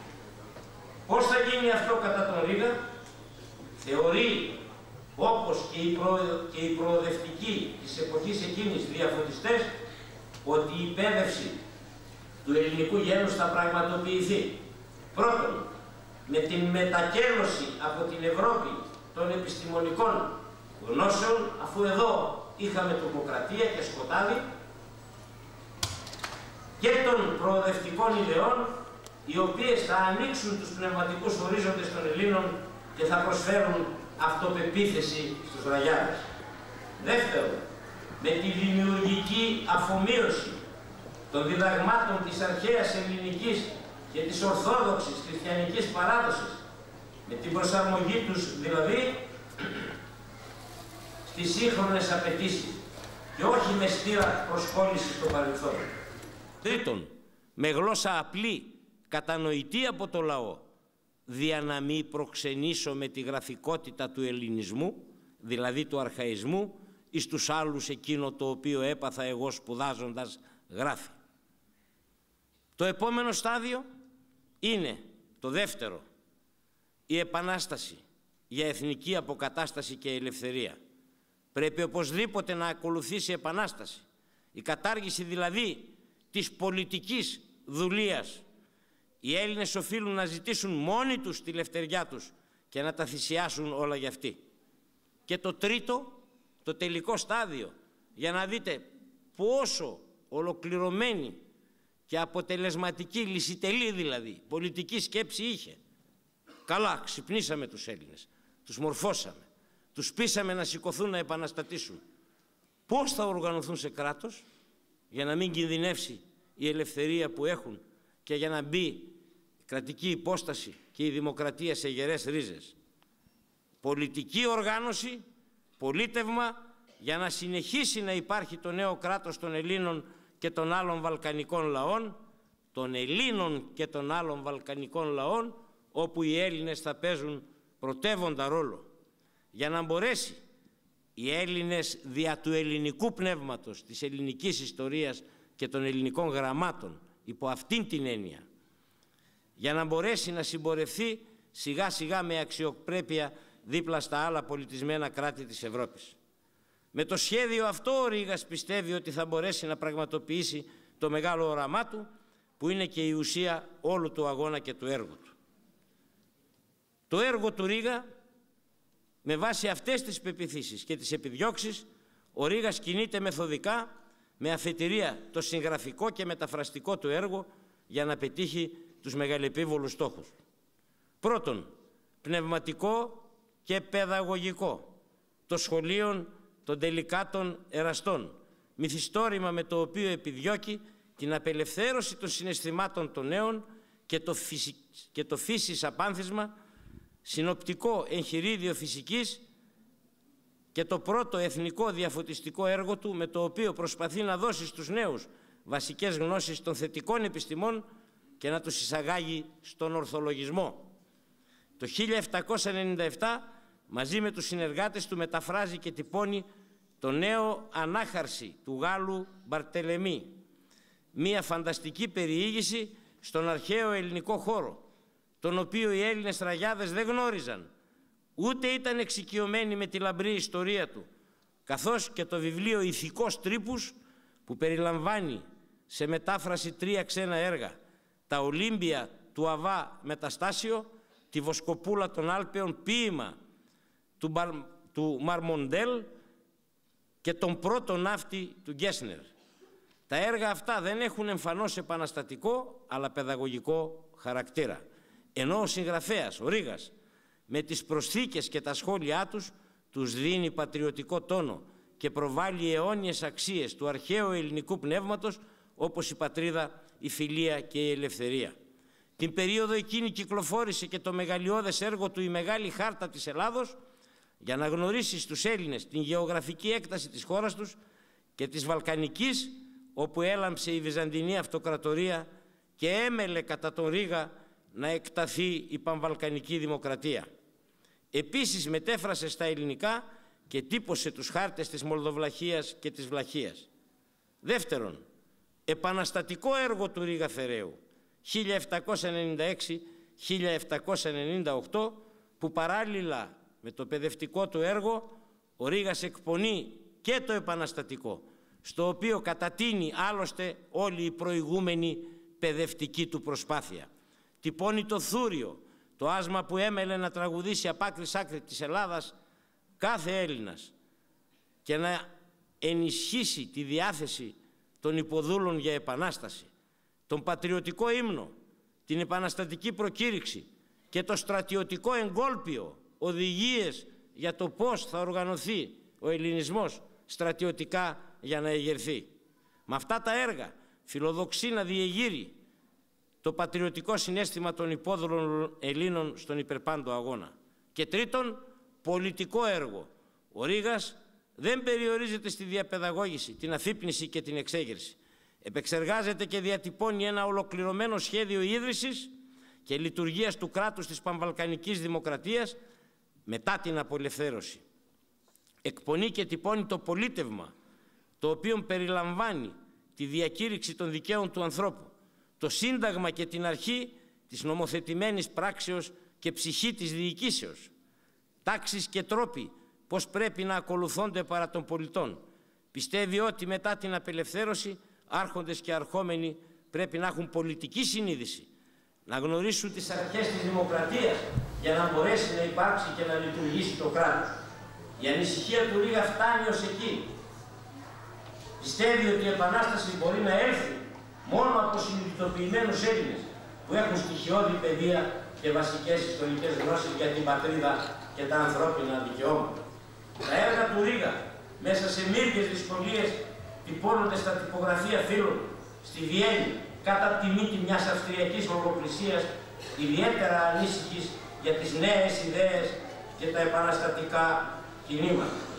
Πώς θα γίνει αυτό κατά τον Ρήγα? Θεωρεί, όπως και οι προοδευτικοί της εποχής εκείνης διαφωτιστές, ότι η εκπαίδευση του ελληνικού γένους θα πραγματοποιηθεί. Πρώτον, με την μετακέλωση από την Ευρώπη των επιστημονικών γνώσεων, αφού εδώ είχαμε τρομοκρατία και σκοτάδι, και των προοδευτικών ιδεών, οι οποίες θα ανοίξουν τους πνευματικούς ορίζοντες των Ελλήνων και θα προσφέρουν αυτοπεποίθηση στους ραγιάδες. Δεύτερον, με τη δημιουργική αφομοίωση των διδαγμάτων της αρχαίας ελληνικής και της ορθόδοξης χριστιανικής παράδοσης, με την προσαρμογή τους δηλαδή στις σύγχρονες απαιτήσεις και όχι με στήρα προσκόλληση στο παρελθόν. Τρίτον, με γλώσσα απλή, κατανοητή από το λαό, δια να μην προξενήσω με τη γραφικότητα του ελληνισμού, δηλαδή του αρχαϊσμού, εις τους άλλους εκείνο το οποίο έπαθα εγώ σπουδάζοντας, γράφει. Το επόμενο στάδιο είναι το δεύτερο, η επανάσταση για εθνική αποκατάσταση και ελευθερία. Πρέπει οπωσδήποτε να ακολουθήσει η επανάσταση, η κατάργηση δηλαδή της πολιτικής δουλείας. Οι Έλληνες οφείλουν να ζητήσουν μόνοι τους τη λευτεριά τους και να τα θυσιάσουν όλα για αυτή. Και το τρίτο, το τελικό στάδιο, για να δείτε πόσο ολοκληρωμένη και αποτελεσματική, λυσιτελή δηλαδή, πολιτική σκέψη είχε. Καλά, ξυπνήσαμε τους Έλληνες, τους μορφώσαμε, τους πείσαμε να σηκωθούν να επαναστατήσουν. Πώς θα οργανωθούν σε κράτος για να μην κινδυνεύσει η ελευθερία που έχουν και για να μπει η κρατική υπόσταση και η δημοκρατία σε γερές ρίζες? Πολιτική οργάνωση, πολίτευμα για να συνεχίσει να υπάρχει το νέο κράτος των Ελλήνων και των άλλων βαλκανικών λαών, όπου οι Έλληνες θα παίζουν πρωτεύοντα ρόλο. Για να μπορέσει οι Έλληνες δια του ελληνικού πνεύματος, της ελληνικής ιστορίας και των ελληνικών γραμμάτων, υπό αυτήν την έννοια, για να μπορέσει να συμπορευθεί σιγά σιγά με αξιοπρέπεια δίπλα στα άλλα πολιτισμένα κράτη της Ευρώπης. Με το σχέδιο αυτό ο Ρήγας πιστεύει ότι θα μπορέσει να πραγματοποιήσει το μεγάλο όραμά του, που είναι και η ουσία όλου του αγώνα και του έργου του. Το έργο του Ρήγα, με βάση αυτές τις πεποιθήσεις και τις επιδιώξεις, ο Ρήγας κινείται μεθοδικά, με αφετηρία το συγγραφικό και μεταφραστικό του έργο, για να πετύχει τους μεγαλεπίβολους στόχους. Πρώτον, πνευματικό και παιδαγωγικό, το σχολείον των τελικάτων εραστών, μυθιστόρημα με το οποίο επιδιώκει την απελευθέρωση των συναισθημάτων των νέων και το φύσης απάνθισμα, συνοπτικό εγχειρίδιο φυσικής και το πρώτο εθνικό διαφωτιστικό έργο του, με το οποίο προσπαθεί να δώσει στους νέους βασικές γνώσεις των θετικών επιστημών και να τους εισαγάγει στον ορθολογισμό. Το 1797, μαζί με τους συνεργάτες του, μεταφράζει και τυπώνει το νέο ανάχαρση του Γάλλου Μπαρτελεμί, μία φανταστική περιήγηση στον αρχαίο ελληνικό χώρο, τον οποίο οι Έλληνες ραγιάδες δεν γνώριζαν, ούτε ήταν εξοικειωμένοι με τη λαμπρή ιστορία του, καθώς και το βιβλίο «Ηθικός Τρίπους», που περιλαμβάνει σε μετάφραση 3 ξένα έργα, τα Ολύμπια του Αβά Μεταστάσιο, τη Βοσκοπούλα των Άλπαιων, ποίημα του Μαρμοντέλ και τον πρώτο ναύτη του Γκέσνερ. Τα έργα αυτά δεν έχουν εμφανώς επαναστατικό αλλά παιδαγωγικό χαρακτήρα, ενώ ο συγγραφέας, ο Ρήγας, με τις προσθήκες και τα σχόλιά τους δίνει πατριωτικό τόνο και προβάλλει αιώνιες αξίες του αρχαίου ελληνικού πνεύματος, όπως η πατρίδα, η φιλία και η ελευθερία. Την περίοδο εκείνη κυκλοφόρησε και το μεγαλειώδες έργο του «Η Μεγάλη Χάρτα της Ελλάδος», για να γνωρίσει στους Έλληνες την γεωγραφική έκταση της χώρας τους και της Βαλκανικής, όπου έλαμψε η Βυζαντινή Αυτοκρατορία και έμελε κατά τον Ρήγα να εκταθεί η Πανβαλκανική Δημοκρατία. Επίσης μετέφρασε στα ελληνικά και τύπωσε τους χάρτες της Μολδοβλαχίας και της Βλαχίας. Δεύτερον, επαναστατικό έργο του Ρήγα Φεραίου, 1796-1798, που παράλληλα με το παιδευτικό του έργο, ο Ρήγας εκπονεί και το επαναστατικό, στο οποίο κατατείνει άλλωστε όλη η προηγούμενη παιδευτική του προσπάθεια. Τυπώνει το Θούριο, το άσμα που έμελε να τραγουδήσει απ' άκρη σ' άκρη της Ελλάδας κάθε Έλληνας, και να ενισχύσει τη διάθεση των υποδούλων για επανάσταση, τον πατριωτικό ύμνο, την επαναστατική προκήρυξη και το στρατιωτικό εγκόλπιο, οδηγίες για το πώς θα οργανωθεί ο ελληνισμός στρατιωτικά για να εγερθεί. Με αυτά τα έργα φιλοδοξεί να διεγείρει το πατριωτικό συναίσθημα των υπόδουλων Ελλήνων στον υπερπάντο αγώνα. Και τρίτον, πολιτικό έργο. Ο Ρήγας δεν περιορίζεται στη διαπαιδαγώγηση, την αφύπνιση και την εξέγερση. Επεξεργάζεται και διατυπώνει ένα ολοκληρωμένο σχέδιο ίδρυσης και λειτουργίας του κράτους της Πανβαλκανικής Δημοκρατίας μετά την απολευθέρωση. Εκπονεί και τυπώνει το πολίτευμα, το οποίο περιλαμβάνει τη διακήρυξη των δικαίων του ανθρώπου, το σύνταγμα και την αρχή της νομοθετημένης πράξεως και ψυχή της διοικήσεως, τάξεις και τρόποι πώς πρέπει να ακολουθώνται παρά των πολιτών. Πιστεύει ότι μετά την απελευθέρωση άρχοντες και αρχόμενοι πρέπει να έχουν πολιτική συνείδηση, να γνωρίσουν τις αρχές της δημοκρατίας για να μπορέσει να υπάρξει και να λειτουργήσει το κράτος. Η ανησυχία του Ρήγα φτάνει ως εκεί. Πιστεύει ότι η Επανάσταση μπορεί να έλθει μόνο από συνειδητοποιημένους Έλληνες που έχουν στοιχειώδη παιδεία και βασικές ιστορικές γνώσεις για την πατρίδα και τα ανθρώπινα δικαιώματα. Τα έργα του Ρήγα μέσα σε μύριες δυσκολίες τυπώνονται στα τυπογραφεία φίλων στη Βιέννη κατά τη μύτη μιας αυστριακής λογοκρισίας ιδιαίτερα ανήσυχης για τις νέες ιδέες και τα επαναστατικά κινήματα.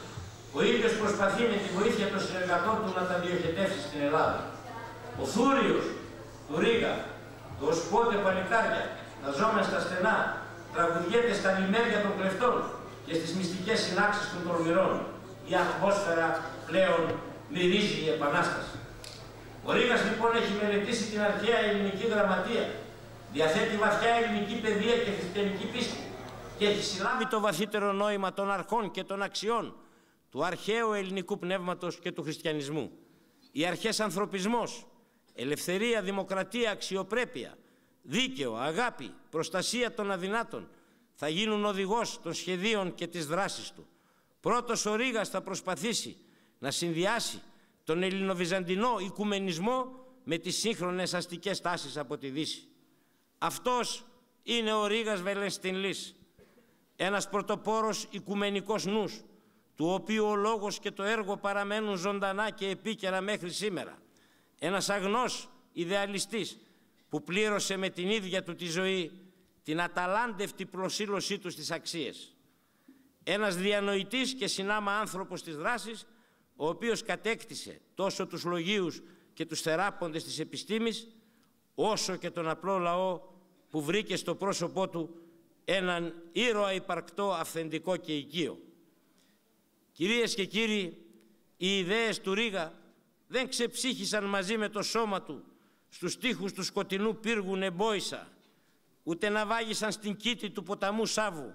Ο ίδιος προσπαθεί με τη βοήθεια των συνεργατών του να τα διοχετεύσει στην Ελλάδα. Ο Θούριος του Ρίγα, το «Ως πότε παλικάρια», «Τα ζώμεν στα στενά», τραγουδιέται στα λιμέρια των κλεφτών και στις μυστικές συνάξεις των τολμηρών. Η ατμόσφαιρα πλέον μυρίζει η Επανάσταση. Ο Ρήγας λοιπόν έχει μελετήσει την αρχαία ελληνική γραμματεία, διαθέτει βαθιά ελληνική παιδεία και χριστιανική πίστη και έχει συλλάβει το βαθύτερο νόημα των αρχών και των αξιών του αρχαίου ελληνικού πνεύματος και του χριστιανισμού. Οι αρχές ανθρωπισμός, ελευθερία, δημοκρατία, αξιοπρέπεια, δίκαιο, αγάπη, προστασία των αδυνάτων θα γίνουν οδηγός των σχεδίων και της δράσης του. Πρώτος ο Ρήγας θα προσπαθήσει να συνδυάσει τον ελληνοβυζαντινό οικουμενισμό με τις σύγχρονες αστικές τάσεις από τη Δύση. Αυτός είναι ο Ρήγας Βελενστινλής, ένας πρωτοπόρος οικουμενικός νους, του οποίου ο λόγος και το έργο παραμένουν ζωντανά και επίκαιρα μέχρι σήμερα. Ένας αγνός ιδεαλιστής που πλήρωσε με την ίδια του τη ζωή την αταλάντευτη προσήλωσή του στις αξίες. Ένας διανοητής και συνάμα άνθρωπος της δράσης, ο οποίος κατέκτησε τόσο τους λογίους και τους θεράποντες της επιστήμης, όσο και τον απλό λαό που βρήκε στο πρόσωπό του έναν ήρωα υπαρκτό, αυθεντικό και οικείο. Κυρίες και κύριοι, οι ιδέες του Ρήγα δεν ξεψύχησαν μαζί με το σώμα του στους τοίχους του σκοτεινού πύργου Νεμπόησα, ούτε να βάγισαν στην κήτη του ποταμού Σάβου.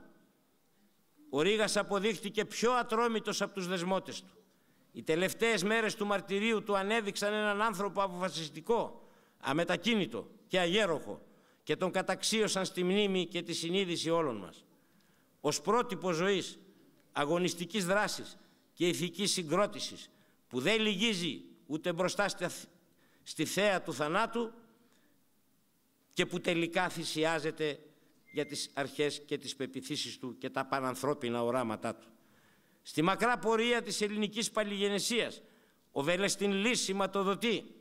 Ο Ρήγας αποδείχτηκε πιο ατρόμητος από τους δεσμότες του. Οι τελευταίες μέρες του μαρτυρίου του ανέδειξαν έναν άνθρωπο αποφασιστικό, αμετακίνητο και αγέροχο και τον καταξίωσαν στη μνήμη και τη συνείδηση όλων μας. Ως πρότυπο ζωής, αγωνιστικής δράσης και ηθικής συγκρότησης που δεν λυγίζει ούτε μπροστά στη θέα του θανάτου και που τελικά θυσιάζεται για τις αρχές και τις πεποιθήσεις του και τα πανανθρώπινα οράματά του. Στη μακρά πορεία της ελληνικής παλιγενεσίας, ο Βελενστινλής σηματοδοτεί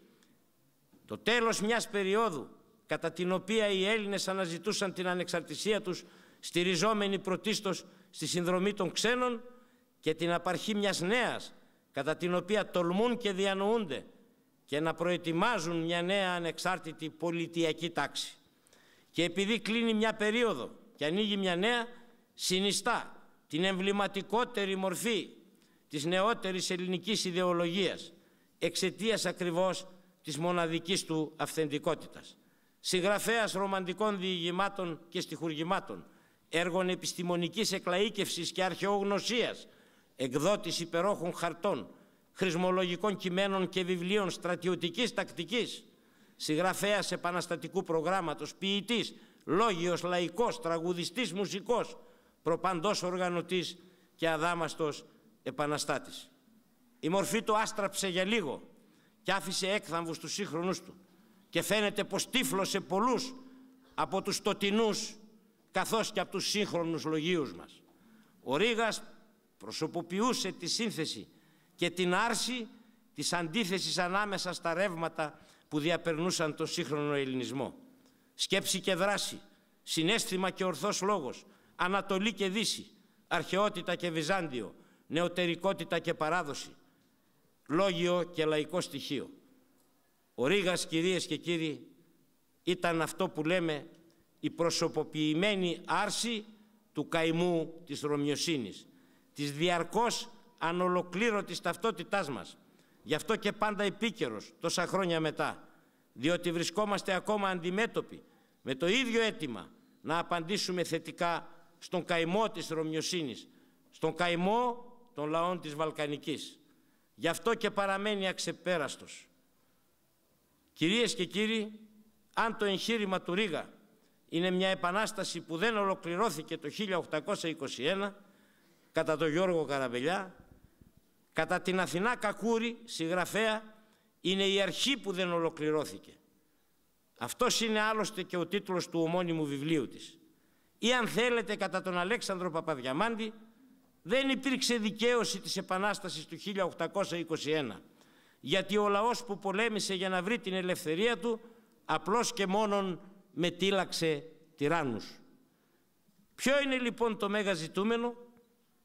το τέλος μιας περίοδου κατά την οποία οι Έλληνες αναζητούσαν την ανεξαρτησία τους, στηριζόμενοι πρωτίστως στη συνδρομή των ξένων, και την απαρχή μιας νέας, κατά την οποία τολμούν και διανοούνται και να προετοιμάζουν μια νέα ανεξάρτητη πολιτιακή τάξη. Και επειδή κλείνει μια περίοδο και ανοίγει μια νέα, συνιστά την εμβληματικότερη μορφή της νεότερης ελληνικής ιδεολογίας, εξαιτίας ακριβώς της μοναδικής του αυθεντικότητας. Συγγραφέας ρομαντικών διηγημάτων και στιχουργημάτων, έργων επιστημονικής εκλαΐκευσης και αρχαιογνωσίας, εκδότης υπερόχων χαρτών, χρησμολογικών κειμένων και βιβλίων στρατιωτικής τακτικής, συγγραφέας επαναστατικού προγράμματος, ποιητής, λόγιος, λαϊκός, τραγουδιστής, μουσικός, προπαντός οργανωτής και αδάμαστος επαναστάτης. Η μορφή του άστραψε για λίγο και άφησε έκθαμβους τους σύγχρονους του και φαίνεται πως τύφλωσε πολλούς από τους τοτινούς καθώς και από τους σύγχρονους λογίους μας. Ο Ρήγας προσωποποιούσε τη σύνθεση και την άρση της αντίθεσης ανάμεσα στα ρεύματα που διαπερνούσαν τον σύγχρονο ελληνισμό. Σκέψη και δράση, συναίσθημα και ορθός λόγος, Ανατολή και Δύση, αρχαιότητα και Βυζάντιο, νεωτερικότητα και παράδοση, λόγιο και λαϊκό στοιχείο. Ο Ρήγας, κυρίες και κύριοι, ήταν αυτό που λέμε η προσωποποιημένη άρση του καημού της Ρωμιοσύνης, της διαρκώς ανολοκλήρωτης ταυτότητάς μας. Γι' αυτό και πάντα επίκαιρος τόσα χρόνια μετά, διότι βρισκόμαστε ακόμα αντιμέτωποι με το ίδιο αίτημα να απαντήσουμε θετικά στον καημό της Ρωμιοσύνης, στον καημό των λαών της Βαλκανικής. Γι' αυτό και παραμένει αξεπέραστος. Κυρίες και κύριοι, αν το εγχείρημα του Ρήγα είναι μια επανάσταση που δεν ολοκληρώθηκε το 1821 κατά τον Γιώργο Καραβελιά, κατά την Αθηνά Κακούρη, συγγραφέα, είναι η αρχή που δεν ολοκληρώθηκε. Αυτός είναι άλλωστε και ο τίτλος του ομώνυμου βιβλίου της. Ή αν θέλετε, κατά τον Αλέξανδρο Παπαδιαμάντη, δεν υπήρξε δικαίωση της Επανάστασης του 1821, γιατί ο λαός που πολέμησε για να βρει την ελευθερία του απλώς και μόνον μετήλαξε τυράννους. Ποιο είναι λοιπόν το μέγα ζητούμενο?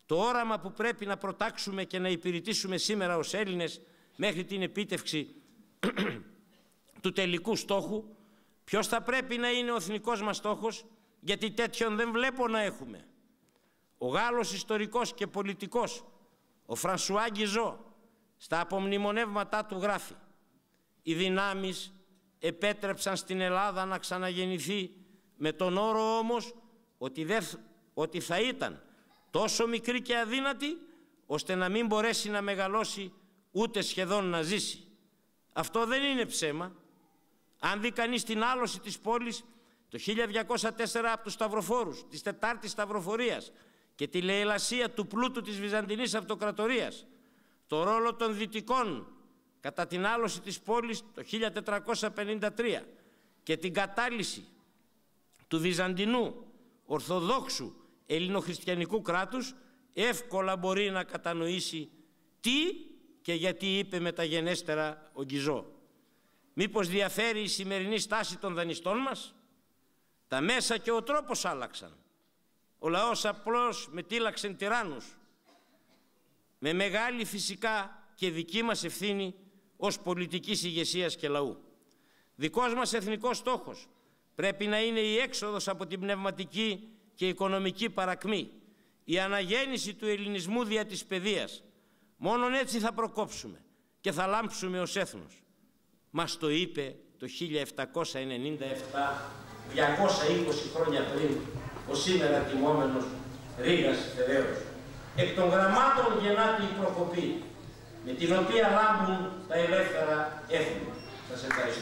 το όραμα που πρέπει να προτάξουμε και να υπηρετήσουμε σήμερα ως Έλληνες μέχρι την επίτευξη του τελικού στόχου, ποιος θα πρέπει να είναι ο εθνικός μας στόχος, γιατί τέτοιον δεν βλέπω να έχουμε. Ο Γάλλος ιστορικός και πολιτικός, ο Φρανσουά Γκιζό, στα απομνημονεύματά του γράφει: «Οι δυνάμεις επέτρεψαν στην Ελλάδα να ξαναγεννηθεί, με τον όρο όμως ότι θα ήταν τόσο μικρή και αδύνατη, ώστε να μην μπορέσει να μεγαλώσει ούτε σχεδόν να ζήσει». Αυτό δεν είναι ψέμα. Αν δει κανείς την άλωση της πόλης το 1204 από τους Σταυροφόρους, της Τετάρτης Σταυροφορίας, και τη λαιλασία του πλούτου της Βυζαντινής Αυτοκρατορίας, το ρόλο των Δυτικών κατά την άλωση της πόλης το 1453 και την κατάλυση του Βυζαντινού Ορθοδόξου Ελληνοχριστιανικού κράτους, εύκολα μπορεί να κατανοήσει τι και γιατί είπε μεταγενέστερα ο Γκιζό. Μήπως διαφέρει η σημερινή στάση των δανειστών μας? Τα μέσα και ο τρόπος άλλαξαν. Ο λαός απλώς μετήλαξεν τυράννους, με μεγάλη φυσικά και δική μας ευθύνη ως πολιτικής ηγεσίας και λαού. Δικός μας εθνικός στόχος πρέπει να είναι η έξοδος από την πνευματική και οικονομική παρακμή, η αναγέννηση του ελληνισμού δια της παιδείας. Μόνον έτσι θα προκόψουμε και θα λάμψουμε ως έθνος. Μας το είπε το 1797, 220 χρόνια πριν, ο σήμερα τιμόμενος Ρήγας Θεραίος. Εκ των γραμμάτων γεννάται η προκοπή, με την οποία λάμπουν τα ελεύθερα έθνη. Σας ευχαριστώ.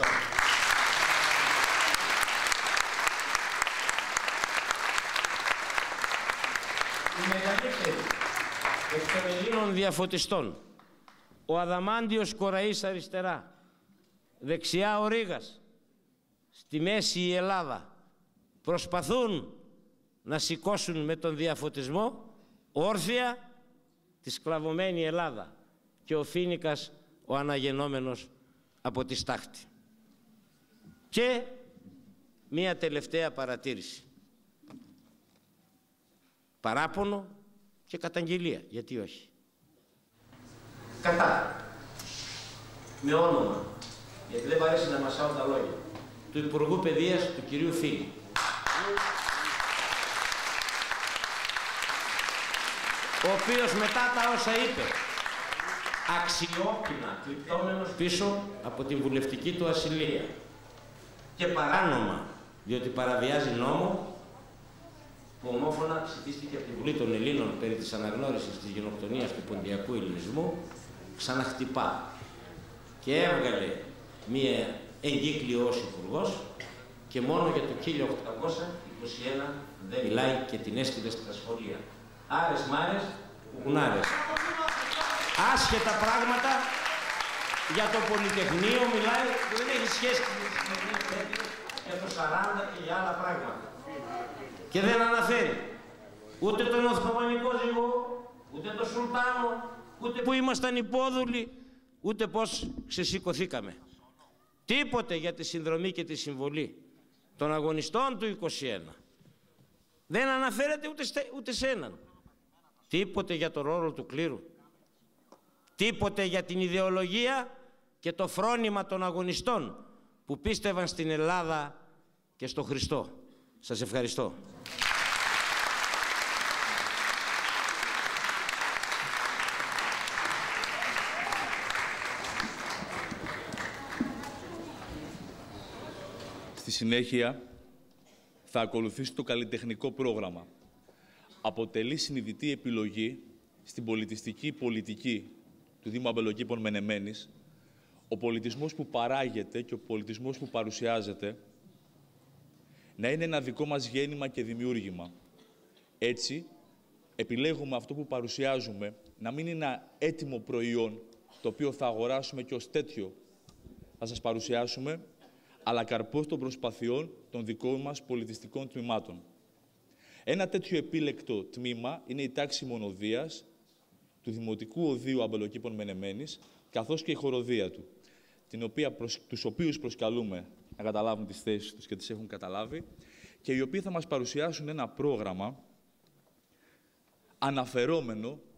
Η μεγαλύτερη εκ των Ελλήνων διαφωτιστών, ο Αδαμάντιος Κοραής αριστερά, δεξιά ο Ρήγας, στη μέση η Ελλάδα, προσπαθούν να σηκώσουν με τον διαφωτισμό όρθια τη σκλαβωμένη Ελλάδα, και ο Φοίνικας ο αναγεννόμενος από τη στάχτη. Και μία τελευταία παρατήρηση. Παράπονο και καταγγελία, γιατί όχι. Κατά, με όνομα, γιατί δεν παρέσει να μασάω τα λόγια, του Υπουργού Παιδείας, του κυρίου Φίλη, ο οποίος μετά τα όσα είπε, αξιόπινα κρυπτόμενος πίσω από την βουλευτική του ασυλία και παράνομα, διότι παραβιάζει νόμο που ομόφωνα ψηφίστηκε από την Βουλή των Ελλήνων περί της αναγνώρισης της γενοκτονίας του ποντιακού ελληνισμού, ξαναχτυπά και έβγαλε μία εγκύκλιο ως υπουργός, και μόνο για το 1821 δεν μιλάει και την έστειλε στα σχολεία. Άρες μάρες, κουκουνάρες. Άσχετα πράγματα για το Πολυτεχνείο μιλάει, που δεν έχει σχέση για το 40 και για άλλα πράγματα. Και δεν αναφέρει ούτε τον Οθωμανικό ζυγό, ούτε τον Σουλτάνο, ούτε που ήμασταν υπόδουλοι, ούτε πώς ξεσηκωθήκαμε. Τίποτε για τη συνδρομή και τη συμβολή των αγωνιστών του 21. Δεν αναφέρεται ούτε σε έναν. Τίποτε για το ρόλο του κλήρου. Τίποτε για την ιδεολογία και το φρόνημα των αγωνιστών που πίστευαν στην Ελλάδα και στο Χριστό. Σας ευχαριστώ. Στη συνέχεια θα ακολουθήσει το καλλιτεχνικό πρόγραμμα. Αποτελεί συνειδητή επιλογή στην πολιτιστική πολιτική του Δήμου Αμπελοκήπων Μενεμένης, ο πολιτισμός που παράγεται και ο πολιτισμός που παρουσιάζεται να είναι ένα δικό μας γέννημα και δημιούργημα. Έτσι, επιλέγουμε αυτό που παρουσιάζουμε να μην είναι ένα έτοιμο προϊόν το οποίο θα αγοράσουμε και ως τέτοιο θα σας παρουσιάσουμε, αλλά καρπός των προσπαθειών των δικών μας πολιτιστικών τμήματων. Ένα τέτοιο επίλεκτο τμήμα είναι η τάξη μονοδείας του Δημοτικού Οδείου Αμπελοκήπων Μενεμένης, καθώς και η χοροδία του, τους οποίους προσκαλούμε να καταλάβουν τις θέσεις τους και τις έχουν καταλάβει, και οι οποίοι θα μας παρουσιάσουν ένα πρόγραμμα αναφερόμενο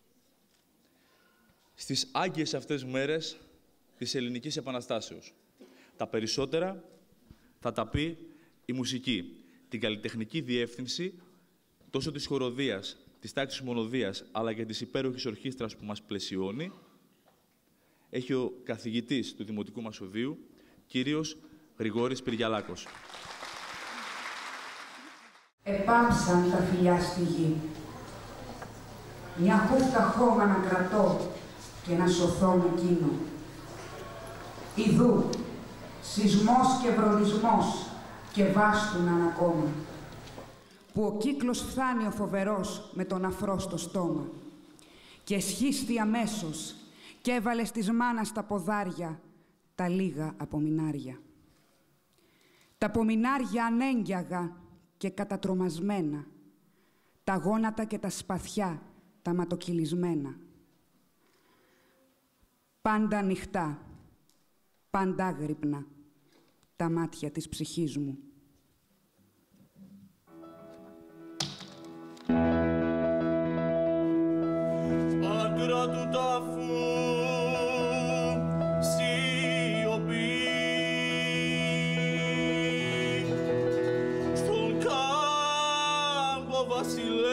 στις άγιες αυτές μέρες της Ελληνικής Επαναστάσεως. Τα περισσότερα θα τα πει η μουσική. Την καλλιτεχνική διεύθυνση τόσο της χοροδίας, της τάξης μονοδίας, αλλά και της υπέροχης ορχήστρας που μας πλαισιώνει, έχει ο καθηγητής του Δημοτικού μας Οδείου, κύριος Γρηγόρης Πυριαλάκος. Επάμψαν τα φιλιά στη γη. Μια χούφτα χώμα να κρατώ και να σωθώ με εκείνο. Ιδού, σεισμός και βρονισμός και βάστουναν ακόμα. Που ο κύκλος φθάνει ο φοβερός με τον αφρό στο στόμα. Και σχίστη αμέσως και έβαλε στις μάνας στα ποδάρια τα λίγα απομεινάρια. Τα απομεινάρια ανέγγιαγα και κατατρομασμένα, τα γόνατα και τα σπαθιά, τα ματοκυλισμένα. Πάντα ανοιχτά, πάντα άγρυπνα, τα μάτια της ψυχής μου. Άκρα του τάφου σιωπή, στον κάμπο βασιλεύει,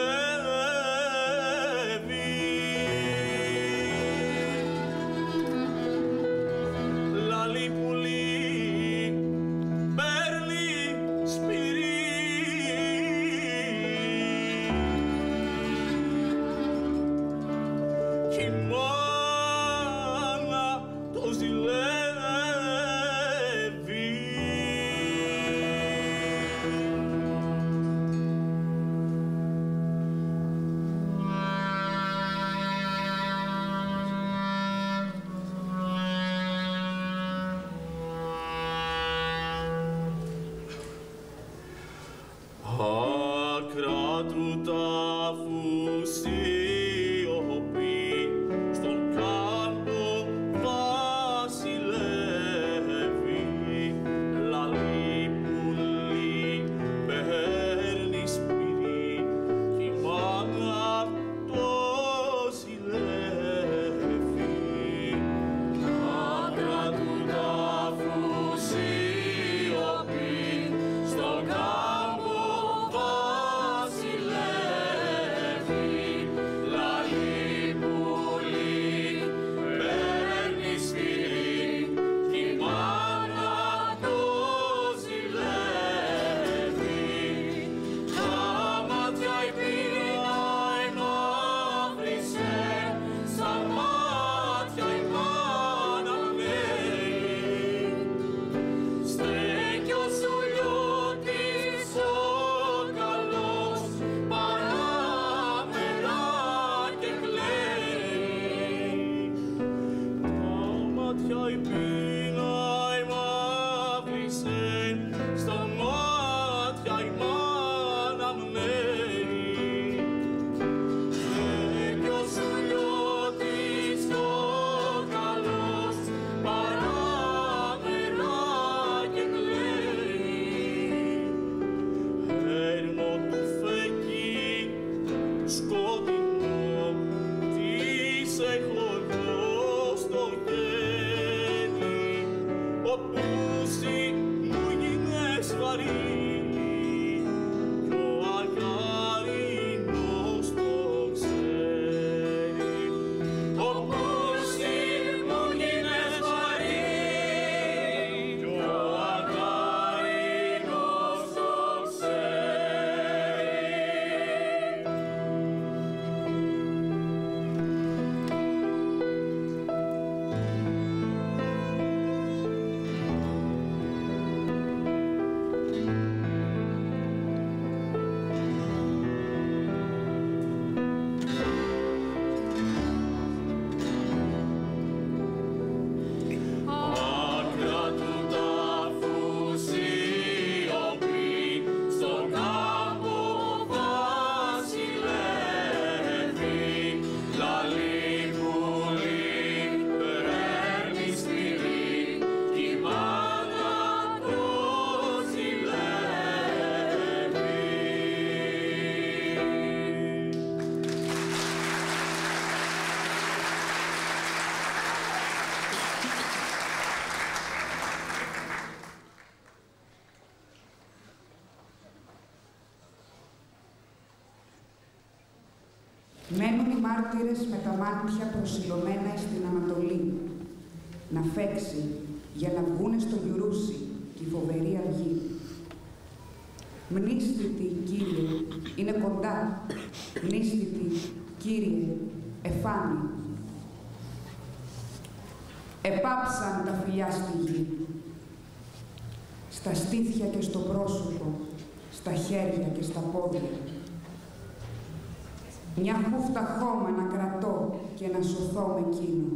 λαλή πουλί παίρνει σπυρί, κι η μάνα το ζηλεύει. Άκρα του τάφου σιωπή, στον κάμπο βασιλεύει, λαλή πουλί παίρνει σπυρί, κι η μάνα το ζηλεύει. Άκρα του τάφου σιωπή, στον κάμπο βασιλεύει, λαλή πουλί παίρνει σπυρί, κι η μάνα το ζηλεύει. Τα μάτια η πείνα εμαύρισε, στα μάτια η μάνα λέει. Στέκει ο Σουλιώτης ο καλός, παράμερα και κλαίει. Τα μάτια η πείνα εμαύρισε, στα μάτια η μάνα μνέει. Στέκει ο Σουλιώτης ο καλός, παράμερα και κλαίει. Έρμο του φεκί σκοτεινό, της έχω εγώ στο χέρι. μάρτυρες με τα μάτια προσιλωμένα στην Ανατολή, να φέξει για να βγούνε στο γιουρούσι τη φοβερή αυγή. Μνήστητη, Κύριε, είναι κοντά, μνήστητη, Κύριε, εφάνει. Επάψαν τα φιλιά στη γη, στα στήθια και στο πρόσωπο, στα χέρια και στα πόδια. Μια χούφτα χώμα να κρατώ και να σωθώ με εκείνο.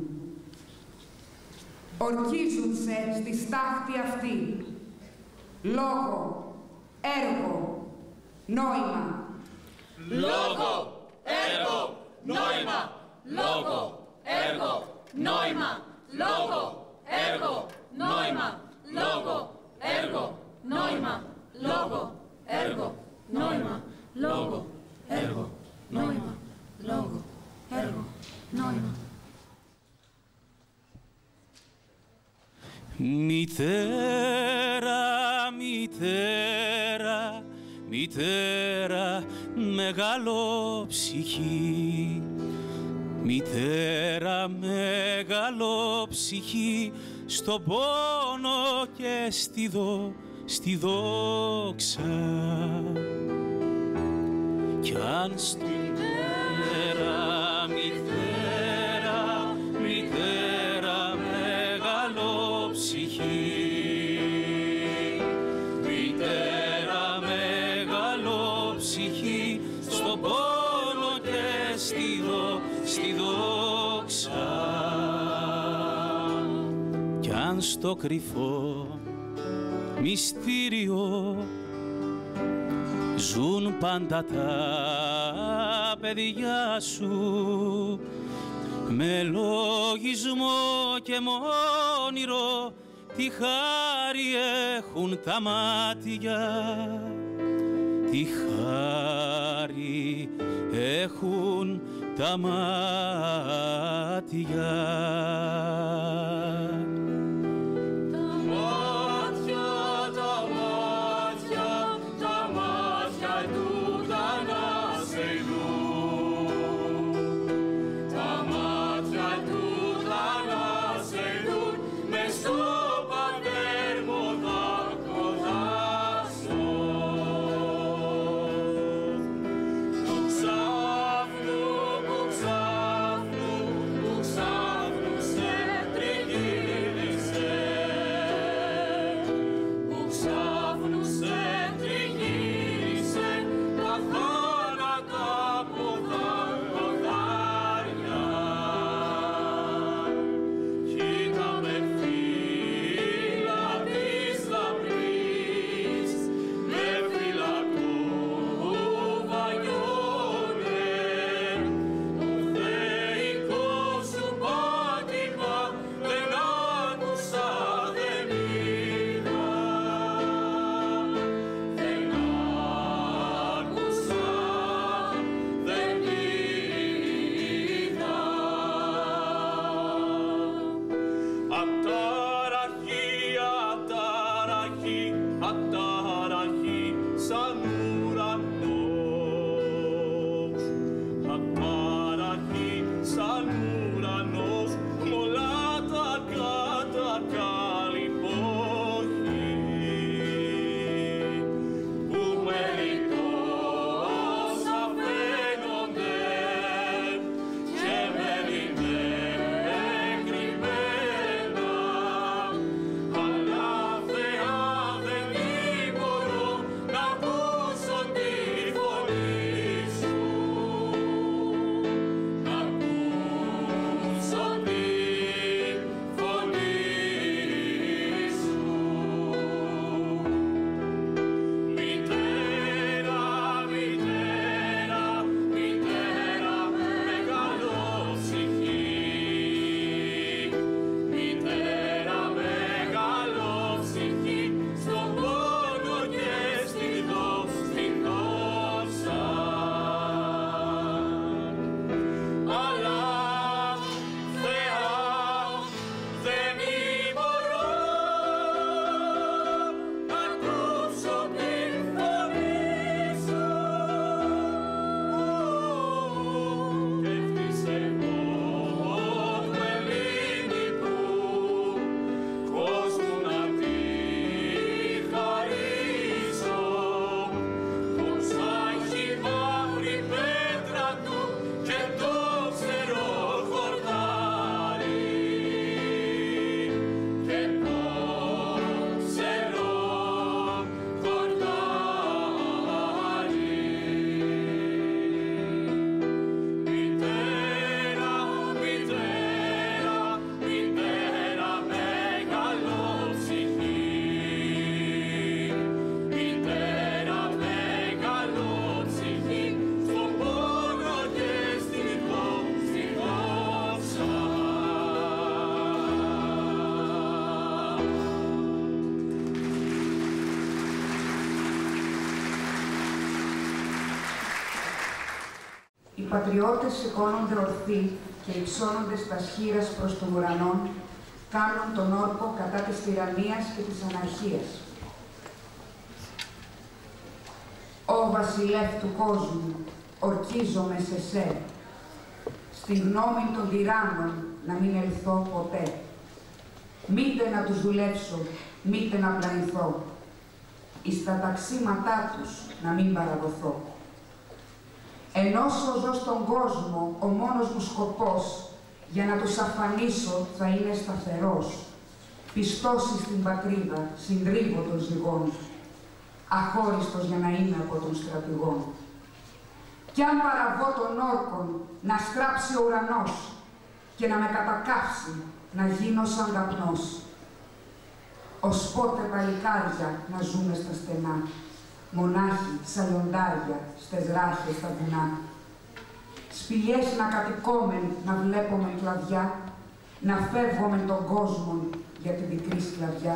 Ορκίζουνσε στη στάχτη αυτή λόγο, έργο, νόημα. Λόγο, έργο, νόημα. Λόγο, έργο, νόημα. Λόγο, έργο, νόημα. Λόγο, έργο, νόημα. Λόγο, έργο, νόημα. Λόγο, έργο, νόημα. Λόγο, έργο, νόημα. Μητέρα, μητέρα, μητέρα μεγαλόψυχη, μητέρα μεγαλόψυχη, στον πόνο και στη δόξα. Κι αν στη μητέρα, μητέρα, μητέρα μεγαλόψυχη, μητέρα μεγαλόψυχη, στον πόνο και στη δόξα. Κι αν στο κρυφό μυστήριο ζουν πάντα τα παιδιά σου, με λογισμό και μόνιρο τη χάρη έχουν τα μάτια, τη χάρη έχουν τα μάτια. Ξάφνου πατριώτες σηκώνονται ορθοί και υψώνονται στα σχήρας προς τον ουρανόν, κάνουν τον όρκο κατά της τυραννίας και της αναρχίας. Ω βασιλεύ του κόσμου, ορκίζομαι σε σέ, στη γνώμη των τυράννων να μην ελθώ ποτέ. Μήτε να τους δουλέψω, μήτε να πλανηθώ, εις τα ταξίματά τους να μην παραδοθώ. Ενώσω ζω στον κόσμο, ο μόνος μου σκοπός, για να τους αφανίσω θα είναι σταθερός, πιστός στην πατρίδα, συντρίβω των ζυγών, αχώριστος για να είμαι από τον στρατηγόν. Κι αν παραβώ των όρκων, να στράψει ο ουρανός και να με κατακάψει, να γίνω σαν καπνός. Ως πότε παλικάρια να ζούμε στα στενά, μονάχοι σαν λιοντάρια στες ράχες στα βουνά. Σπηλιές να κατοικόμεν, να βλέπουμε κλαδιά, να φεύγομεν τον κόσμο για την πικρή σκλαβιά.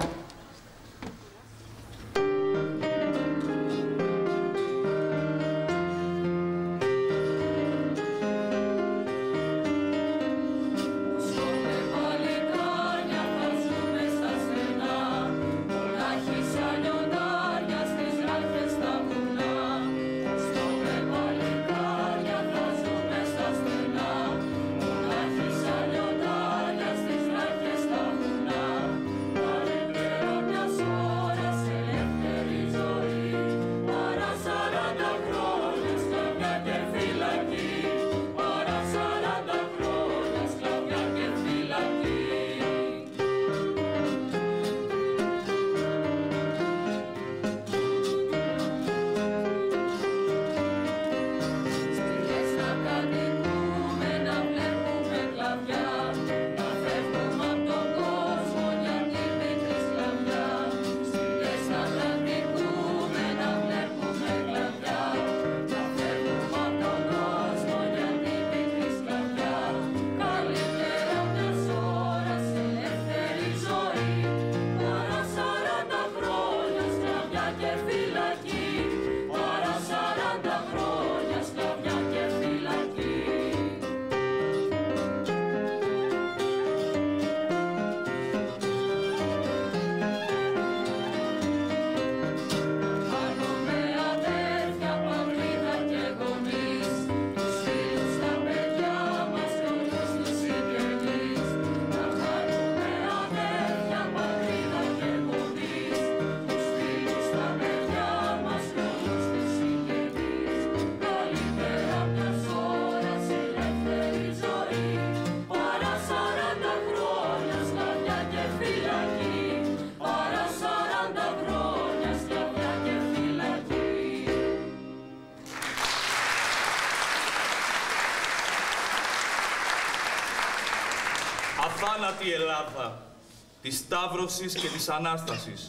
Αθάνατη Ελλάδα της Σταύρωσης και της Ανάστασης.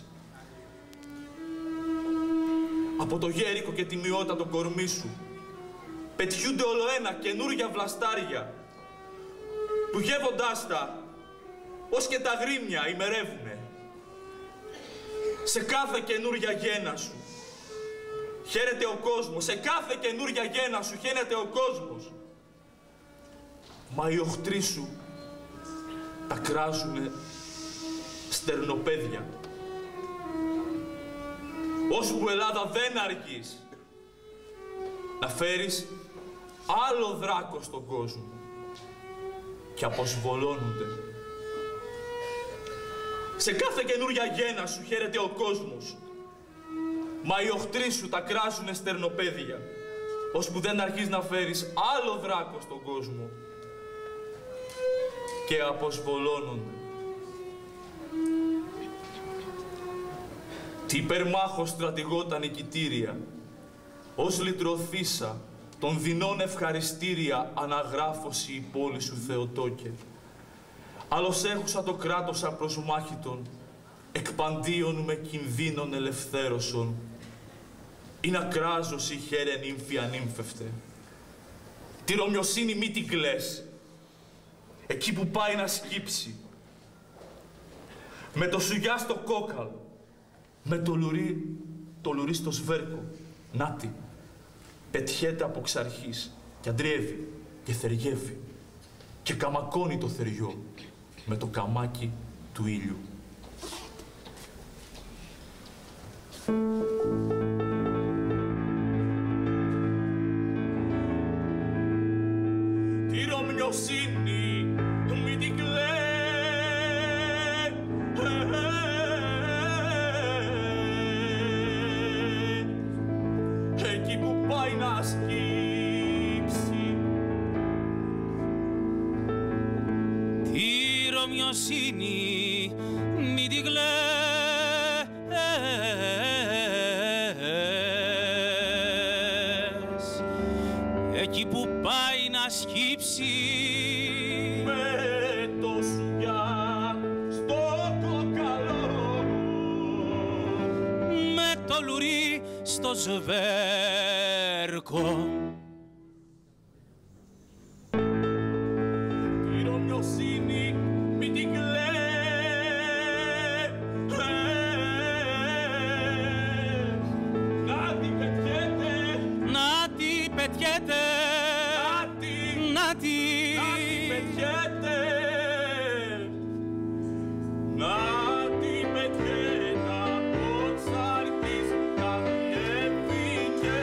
Από το γέρικο και τη μειότητα το κορμί σου πετιούνται ολοένα καινούρια βλαστάρια που γεύοντάς τα ως και τα γρήμια ημερεύουνε. Σε κάθε καινούρια γέννα σου χαίρεται ο κόσμος, σε κάθε καινούρια γέννα σου χαίρεται ο κόσμος. Μα οι οχτροί σου τα κράζουνε στερνοπαίδια. Ώσπου Ελλάδα δεν αργείς να φέρεις άλλο δράκο στον κόσμο και αποσβολώνονται. Σε κάθε καινούρια γέννα σου χαίρεται ο κόσμος, μα οι οχτροί σου τα κράζουνε στερνοπαίδια, ώσπου δεν αρχείς να φέρεις άλλο δράκο στον κόσμο και αποσβολώνονται. Τι υπερμάχος στρατηγόταν νικητήρια, ως λυτρωθήσα των δεινών ευχαριστήρια αναγράφωση η πόλη σου Θεοτόκε. Άλλος έχουσα το κράτος απροσμάχητον, εκπαντίον με κινδύνων ελευθέρωσον, ή να κράζος η χαίρεν ύμφη ανήμφευτε. Τη ρωμιοσύνη μη την κλαις, εκεί που πάει να σκύψει. Με το σουγιά στο κόκαλ, με το λουρί στο σβέρκο. Νάτι, πετιέται από ξαρχής και αντριεύει και θεριεύει και καμακώνει το θεριό με το καμάκι του ήλιου. Τη Ρωμιοσύνη μη την κλαις, εκεί που πάει να σκύψει. Τη Ρωμιοσύνη μη την κλαις, εκεί που πάει να σκύψει. Με το σουγιά στο κοκαλό, με το λουρί στο σβέρκο. τη Ρωμιοσύνη μη την κλαις, να την πετιέται, Να τη πετιέται, να τη πετιέται, να την πετιέται από ξαρχής, καθιεύει και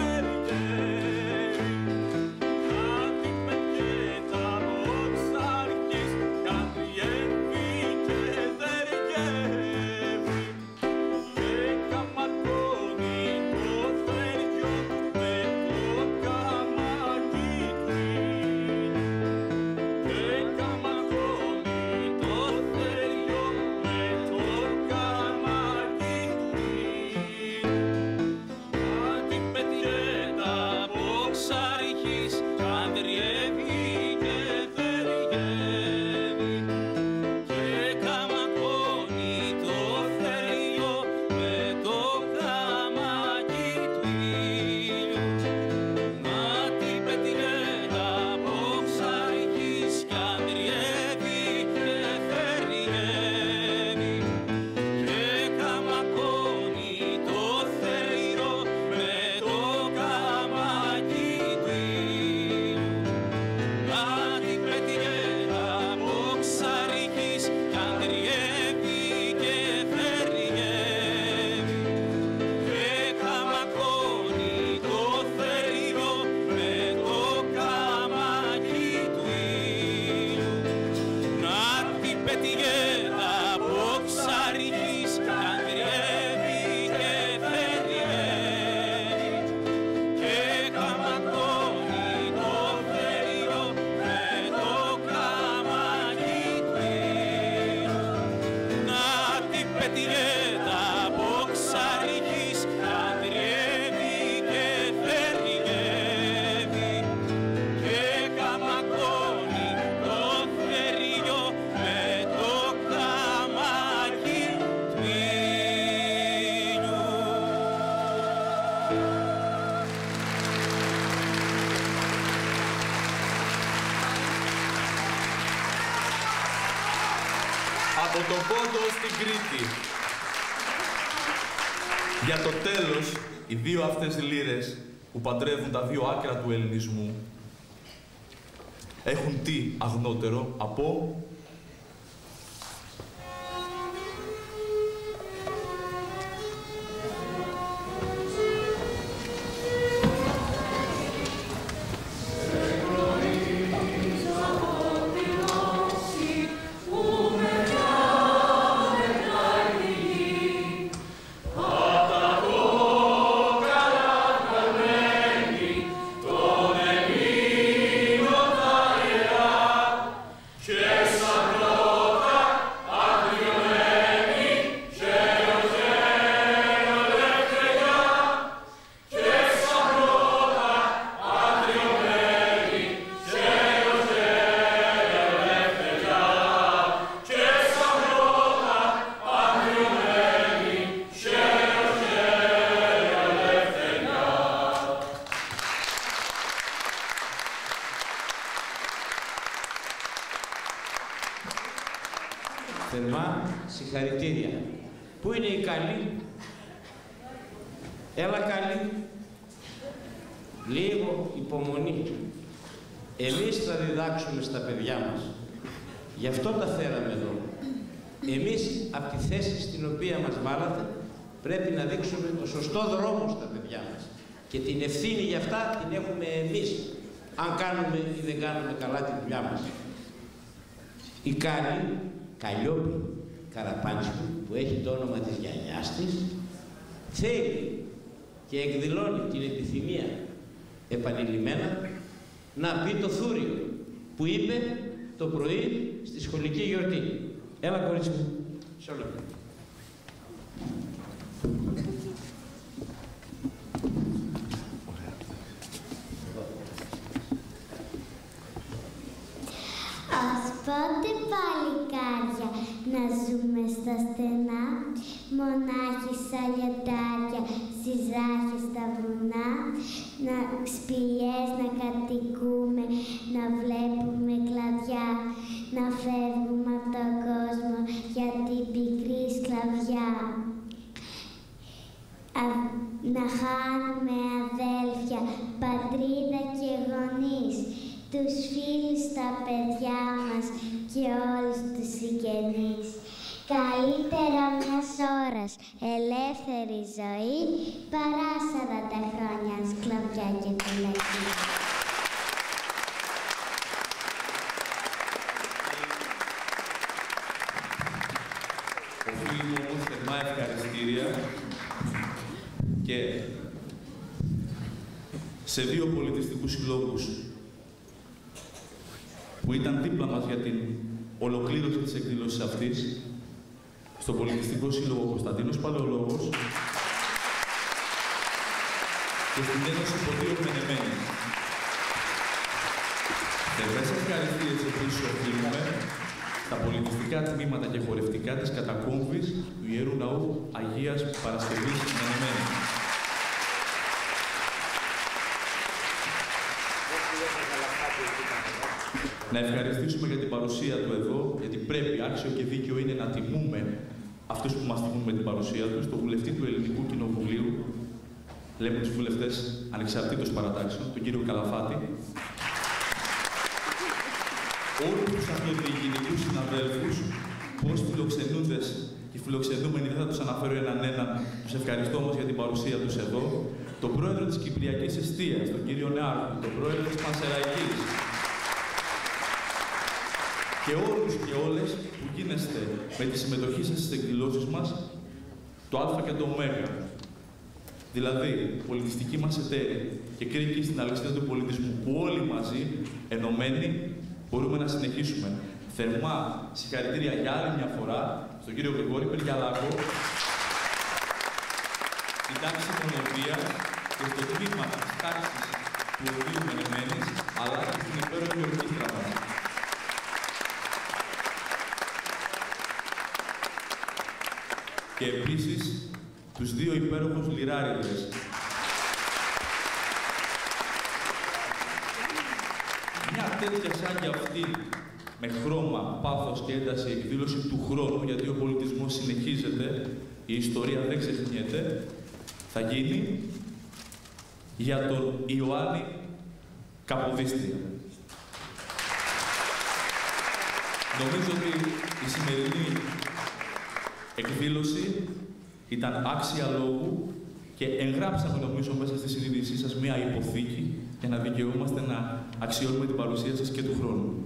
θεριεύει. Να την πετιέται από ξαρχής, καθιεύει και θεριεύει. Και καμακώνει το θεριό με το καμάκι του ήλιου. Και καμακώνει το θεριό με το καμάκι του ήλιου. Να την πετιέται από ξαρχής, αντριεύει και θεριεύει. Και καμακώνει το θεριό με το καμάκι του ήλιου. Να την πετιέται από ξαρχής, κι αντριεύει και θεριεύει. Και καμακώνει το θεριό με το καμάκι του ήλιου. Να την πετιέται από ξαρχής, κι αντριεύει και θεριεύει. Και καμακώνει το θεριό με το καμάκι του ήλιου. Να την πετιέται από ξαρχής, κι αντριεύει και θεριεύει. Και καμακώνει το θεριό με το καμάκι του ήλιου. Να την πετιέται από ξαρχής, κι αντριεύει και θεριεύει. Και καμακώνει το θεριό με το καμάκι του ήλιου. Από τον Πόντο στην Κρήτη. Για το τέλος, οι δύο αυτές λύρες που παντρεύουν τα δύο άκρα του ελληνισμού έχουν τι αγνότερο από Θερμά συγχαρητήρια. Πού είναι η καλή? Έλα καλή. Λίγο υπομονή. Εμείς θα διδάξουμε στα παιδιά μας. Γι' αυτό τα φέραμε εδώ. Εμείς, από τη θέση στην οποία μας βάλατε, πρέπει να δείξουμε το σωστό δρόμο στα παιδιά μας. Και την ευθύνη για αυτά την έχουμε εμείς, αν κάνουμε ή δεν κάνουμε καλά τη δουλειά μας. Η Καλλιόπη Καραπάνσκου, που έχει το όνομα της γιαγιάς της, θέλει και εκδηλώνει την επιθυμία επανειλημμένα να πει το θούριο που είπε το πρωί στη σχολική γιορτή. Έλα, κορίτσι μου. Σόλο. Ως πότε παλικάρια να ζούμε στα στενά, μονάχοι σαν λιοντάρια στις ράχες στα βουνά, να σπηλιές να κατοικούμε, να βλέπουμε κλαδιά, να φεύγουμε από τον κόσμο για την πικρή σκλαβιά. Να χάνουμε αδέλφια, πατρίδα και γονείς, τους φίλους, τα παιδιά μας και όλους τους συγγενείς. Καλύτερα μιας ώρας ελεύθερη ζωή παρά 40 χρόνια σκλαβιά και φυλακή. Οφείλουμε όμως θερμά ευχαριστήρια και σε δύο πολιτιστικούς συλλόγους που ήταν δίπλα μας για την ολοκλήρωση της εκδήλωσης αυτής, στον Πολιτιστικό Σύλλογο Κωνσταντίνος Παλαιολόγος και στην Ένωση Ποδίων Μενεμένης. Θερμές ευχαριστίες επίσης οφείλουμε στα πολιτιστικά τμήματα και χορευτικά της κατακόμβης του Ιερού Ναού Αγίας Παρασκευής Μενεμένης. Να ευχαριστήσουμε για την παρουσία του εδώ, γιατί πρέπει, άξιο και δίκαιο είναι να τιμούμε αυτούς που μας τιμούν με την παρουσία τους, τον βουλευτή του Ελληνικού Κοινοβουλίου, λέμε τους βουλευτές ανεξαρτήτως παρατάξεων, τον κύριο Καλαφάτη, όλους τους αυτοδιοικητικούς συναδέλφους, ως φιλοξενούντες και φιλοξενούμενοι, δεν θα τους αναφέρω έναν-έναν, τους ευχαριστώ όμως για την παρουσία τους εδώ, τον πρόεδρο της Κυπριακής Εστίας, τον κύριο Νεάρχου, τον πρόεδρο της Πανσεραϊκής, και όλους και όλες που γίνεστε με τη συμμετοχή σας στις εκδηλώσεις μας, το Α και το Ω. Δηλαδή, πολιτιστική μας εταίροι και κρίκοι στην αλυσίδα του πολιτισμού, που όλοι μαζί, ενωμένοι, μπορούμε να συνεχίσουμε. Θερμά συγχαρητήρια για άλλη μια φορά στον κύριο Γρηγόρη Περιαλάκο, στην τάξη Μονοπία και στο τμήμα της τάξης του Οδείου Μενεμένης, αλλά και στην υπέροχη ορκίστρα μας. Και επίσης τους δύο υπέροχους λιράριδες. Μια τέτοια σαν και αυτή, με χρώμα, πάθος και ένταση εκδήλωση του χρόνου, γιατί ο πολιτισμός συνεχίζεται, η ιστορία δεν ξεχνιέται, θα γίνει για τον Ιωάννη Καποδίστρια. Νομίζω ότι η σημερινή εκδήλωση ήταν άξια λόγου και εγγράψαμε, νομίζω, μέσα στη συνείδησή σας μία υποθήκη για να δικαιούμαστε να αξιώνουμε την παρουσία σας και του χρόνου.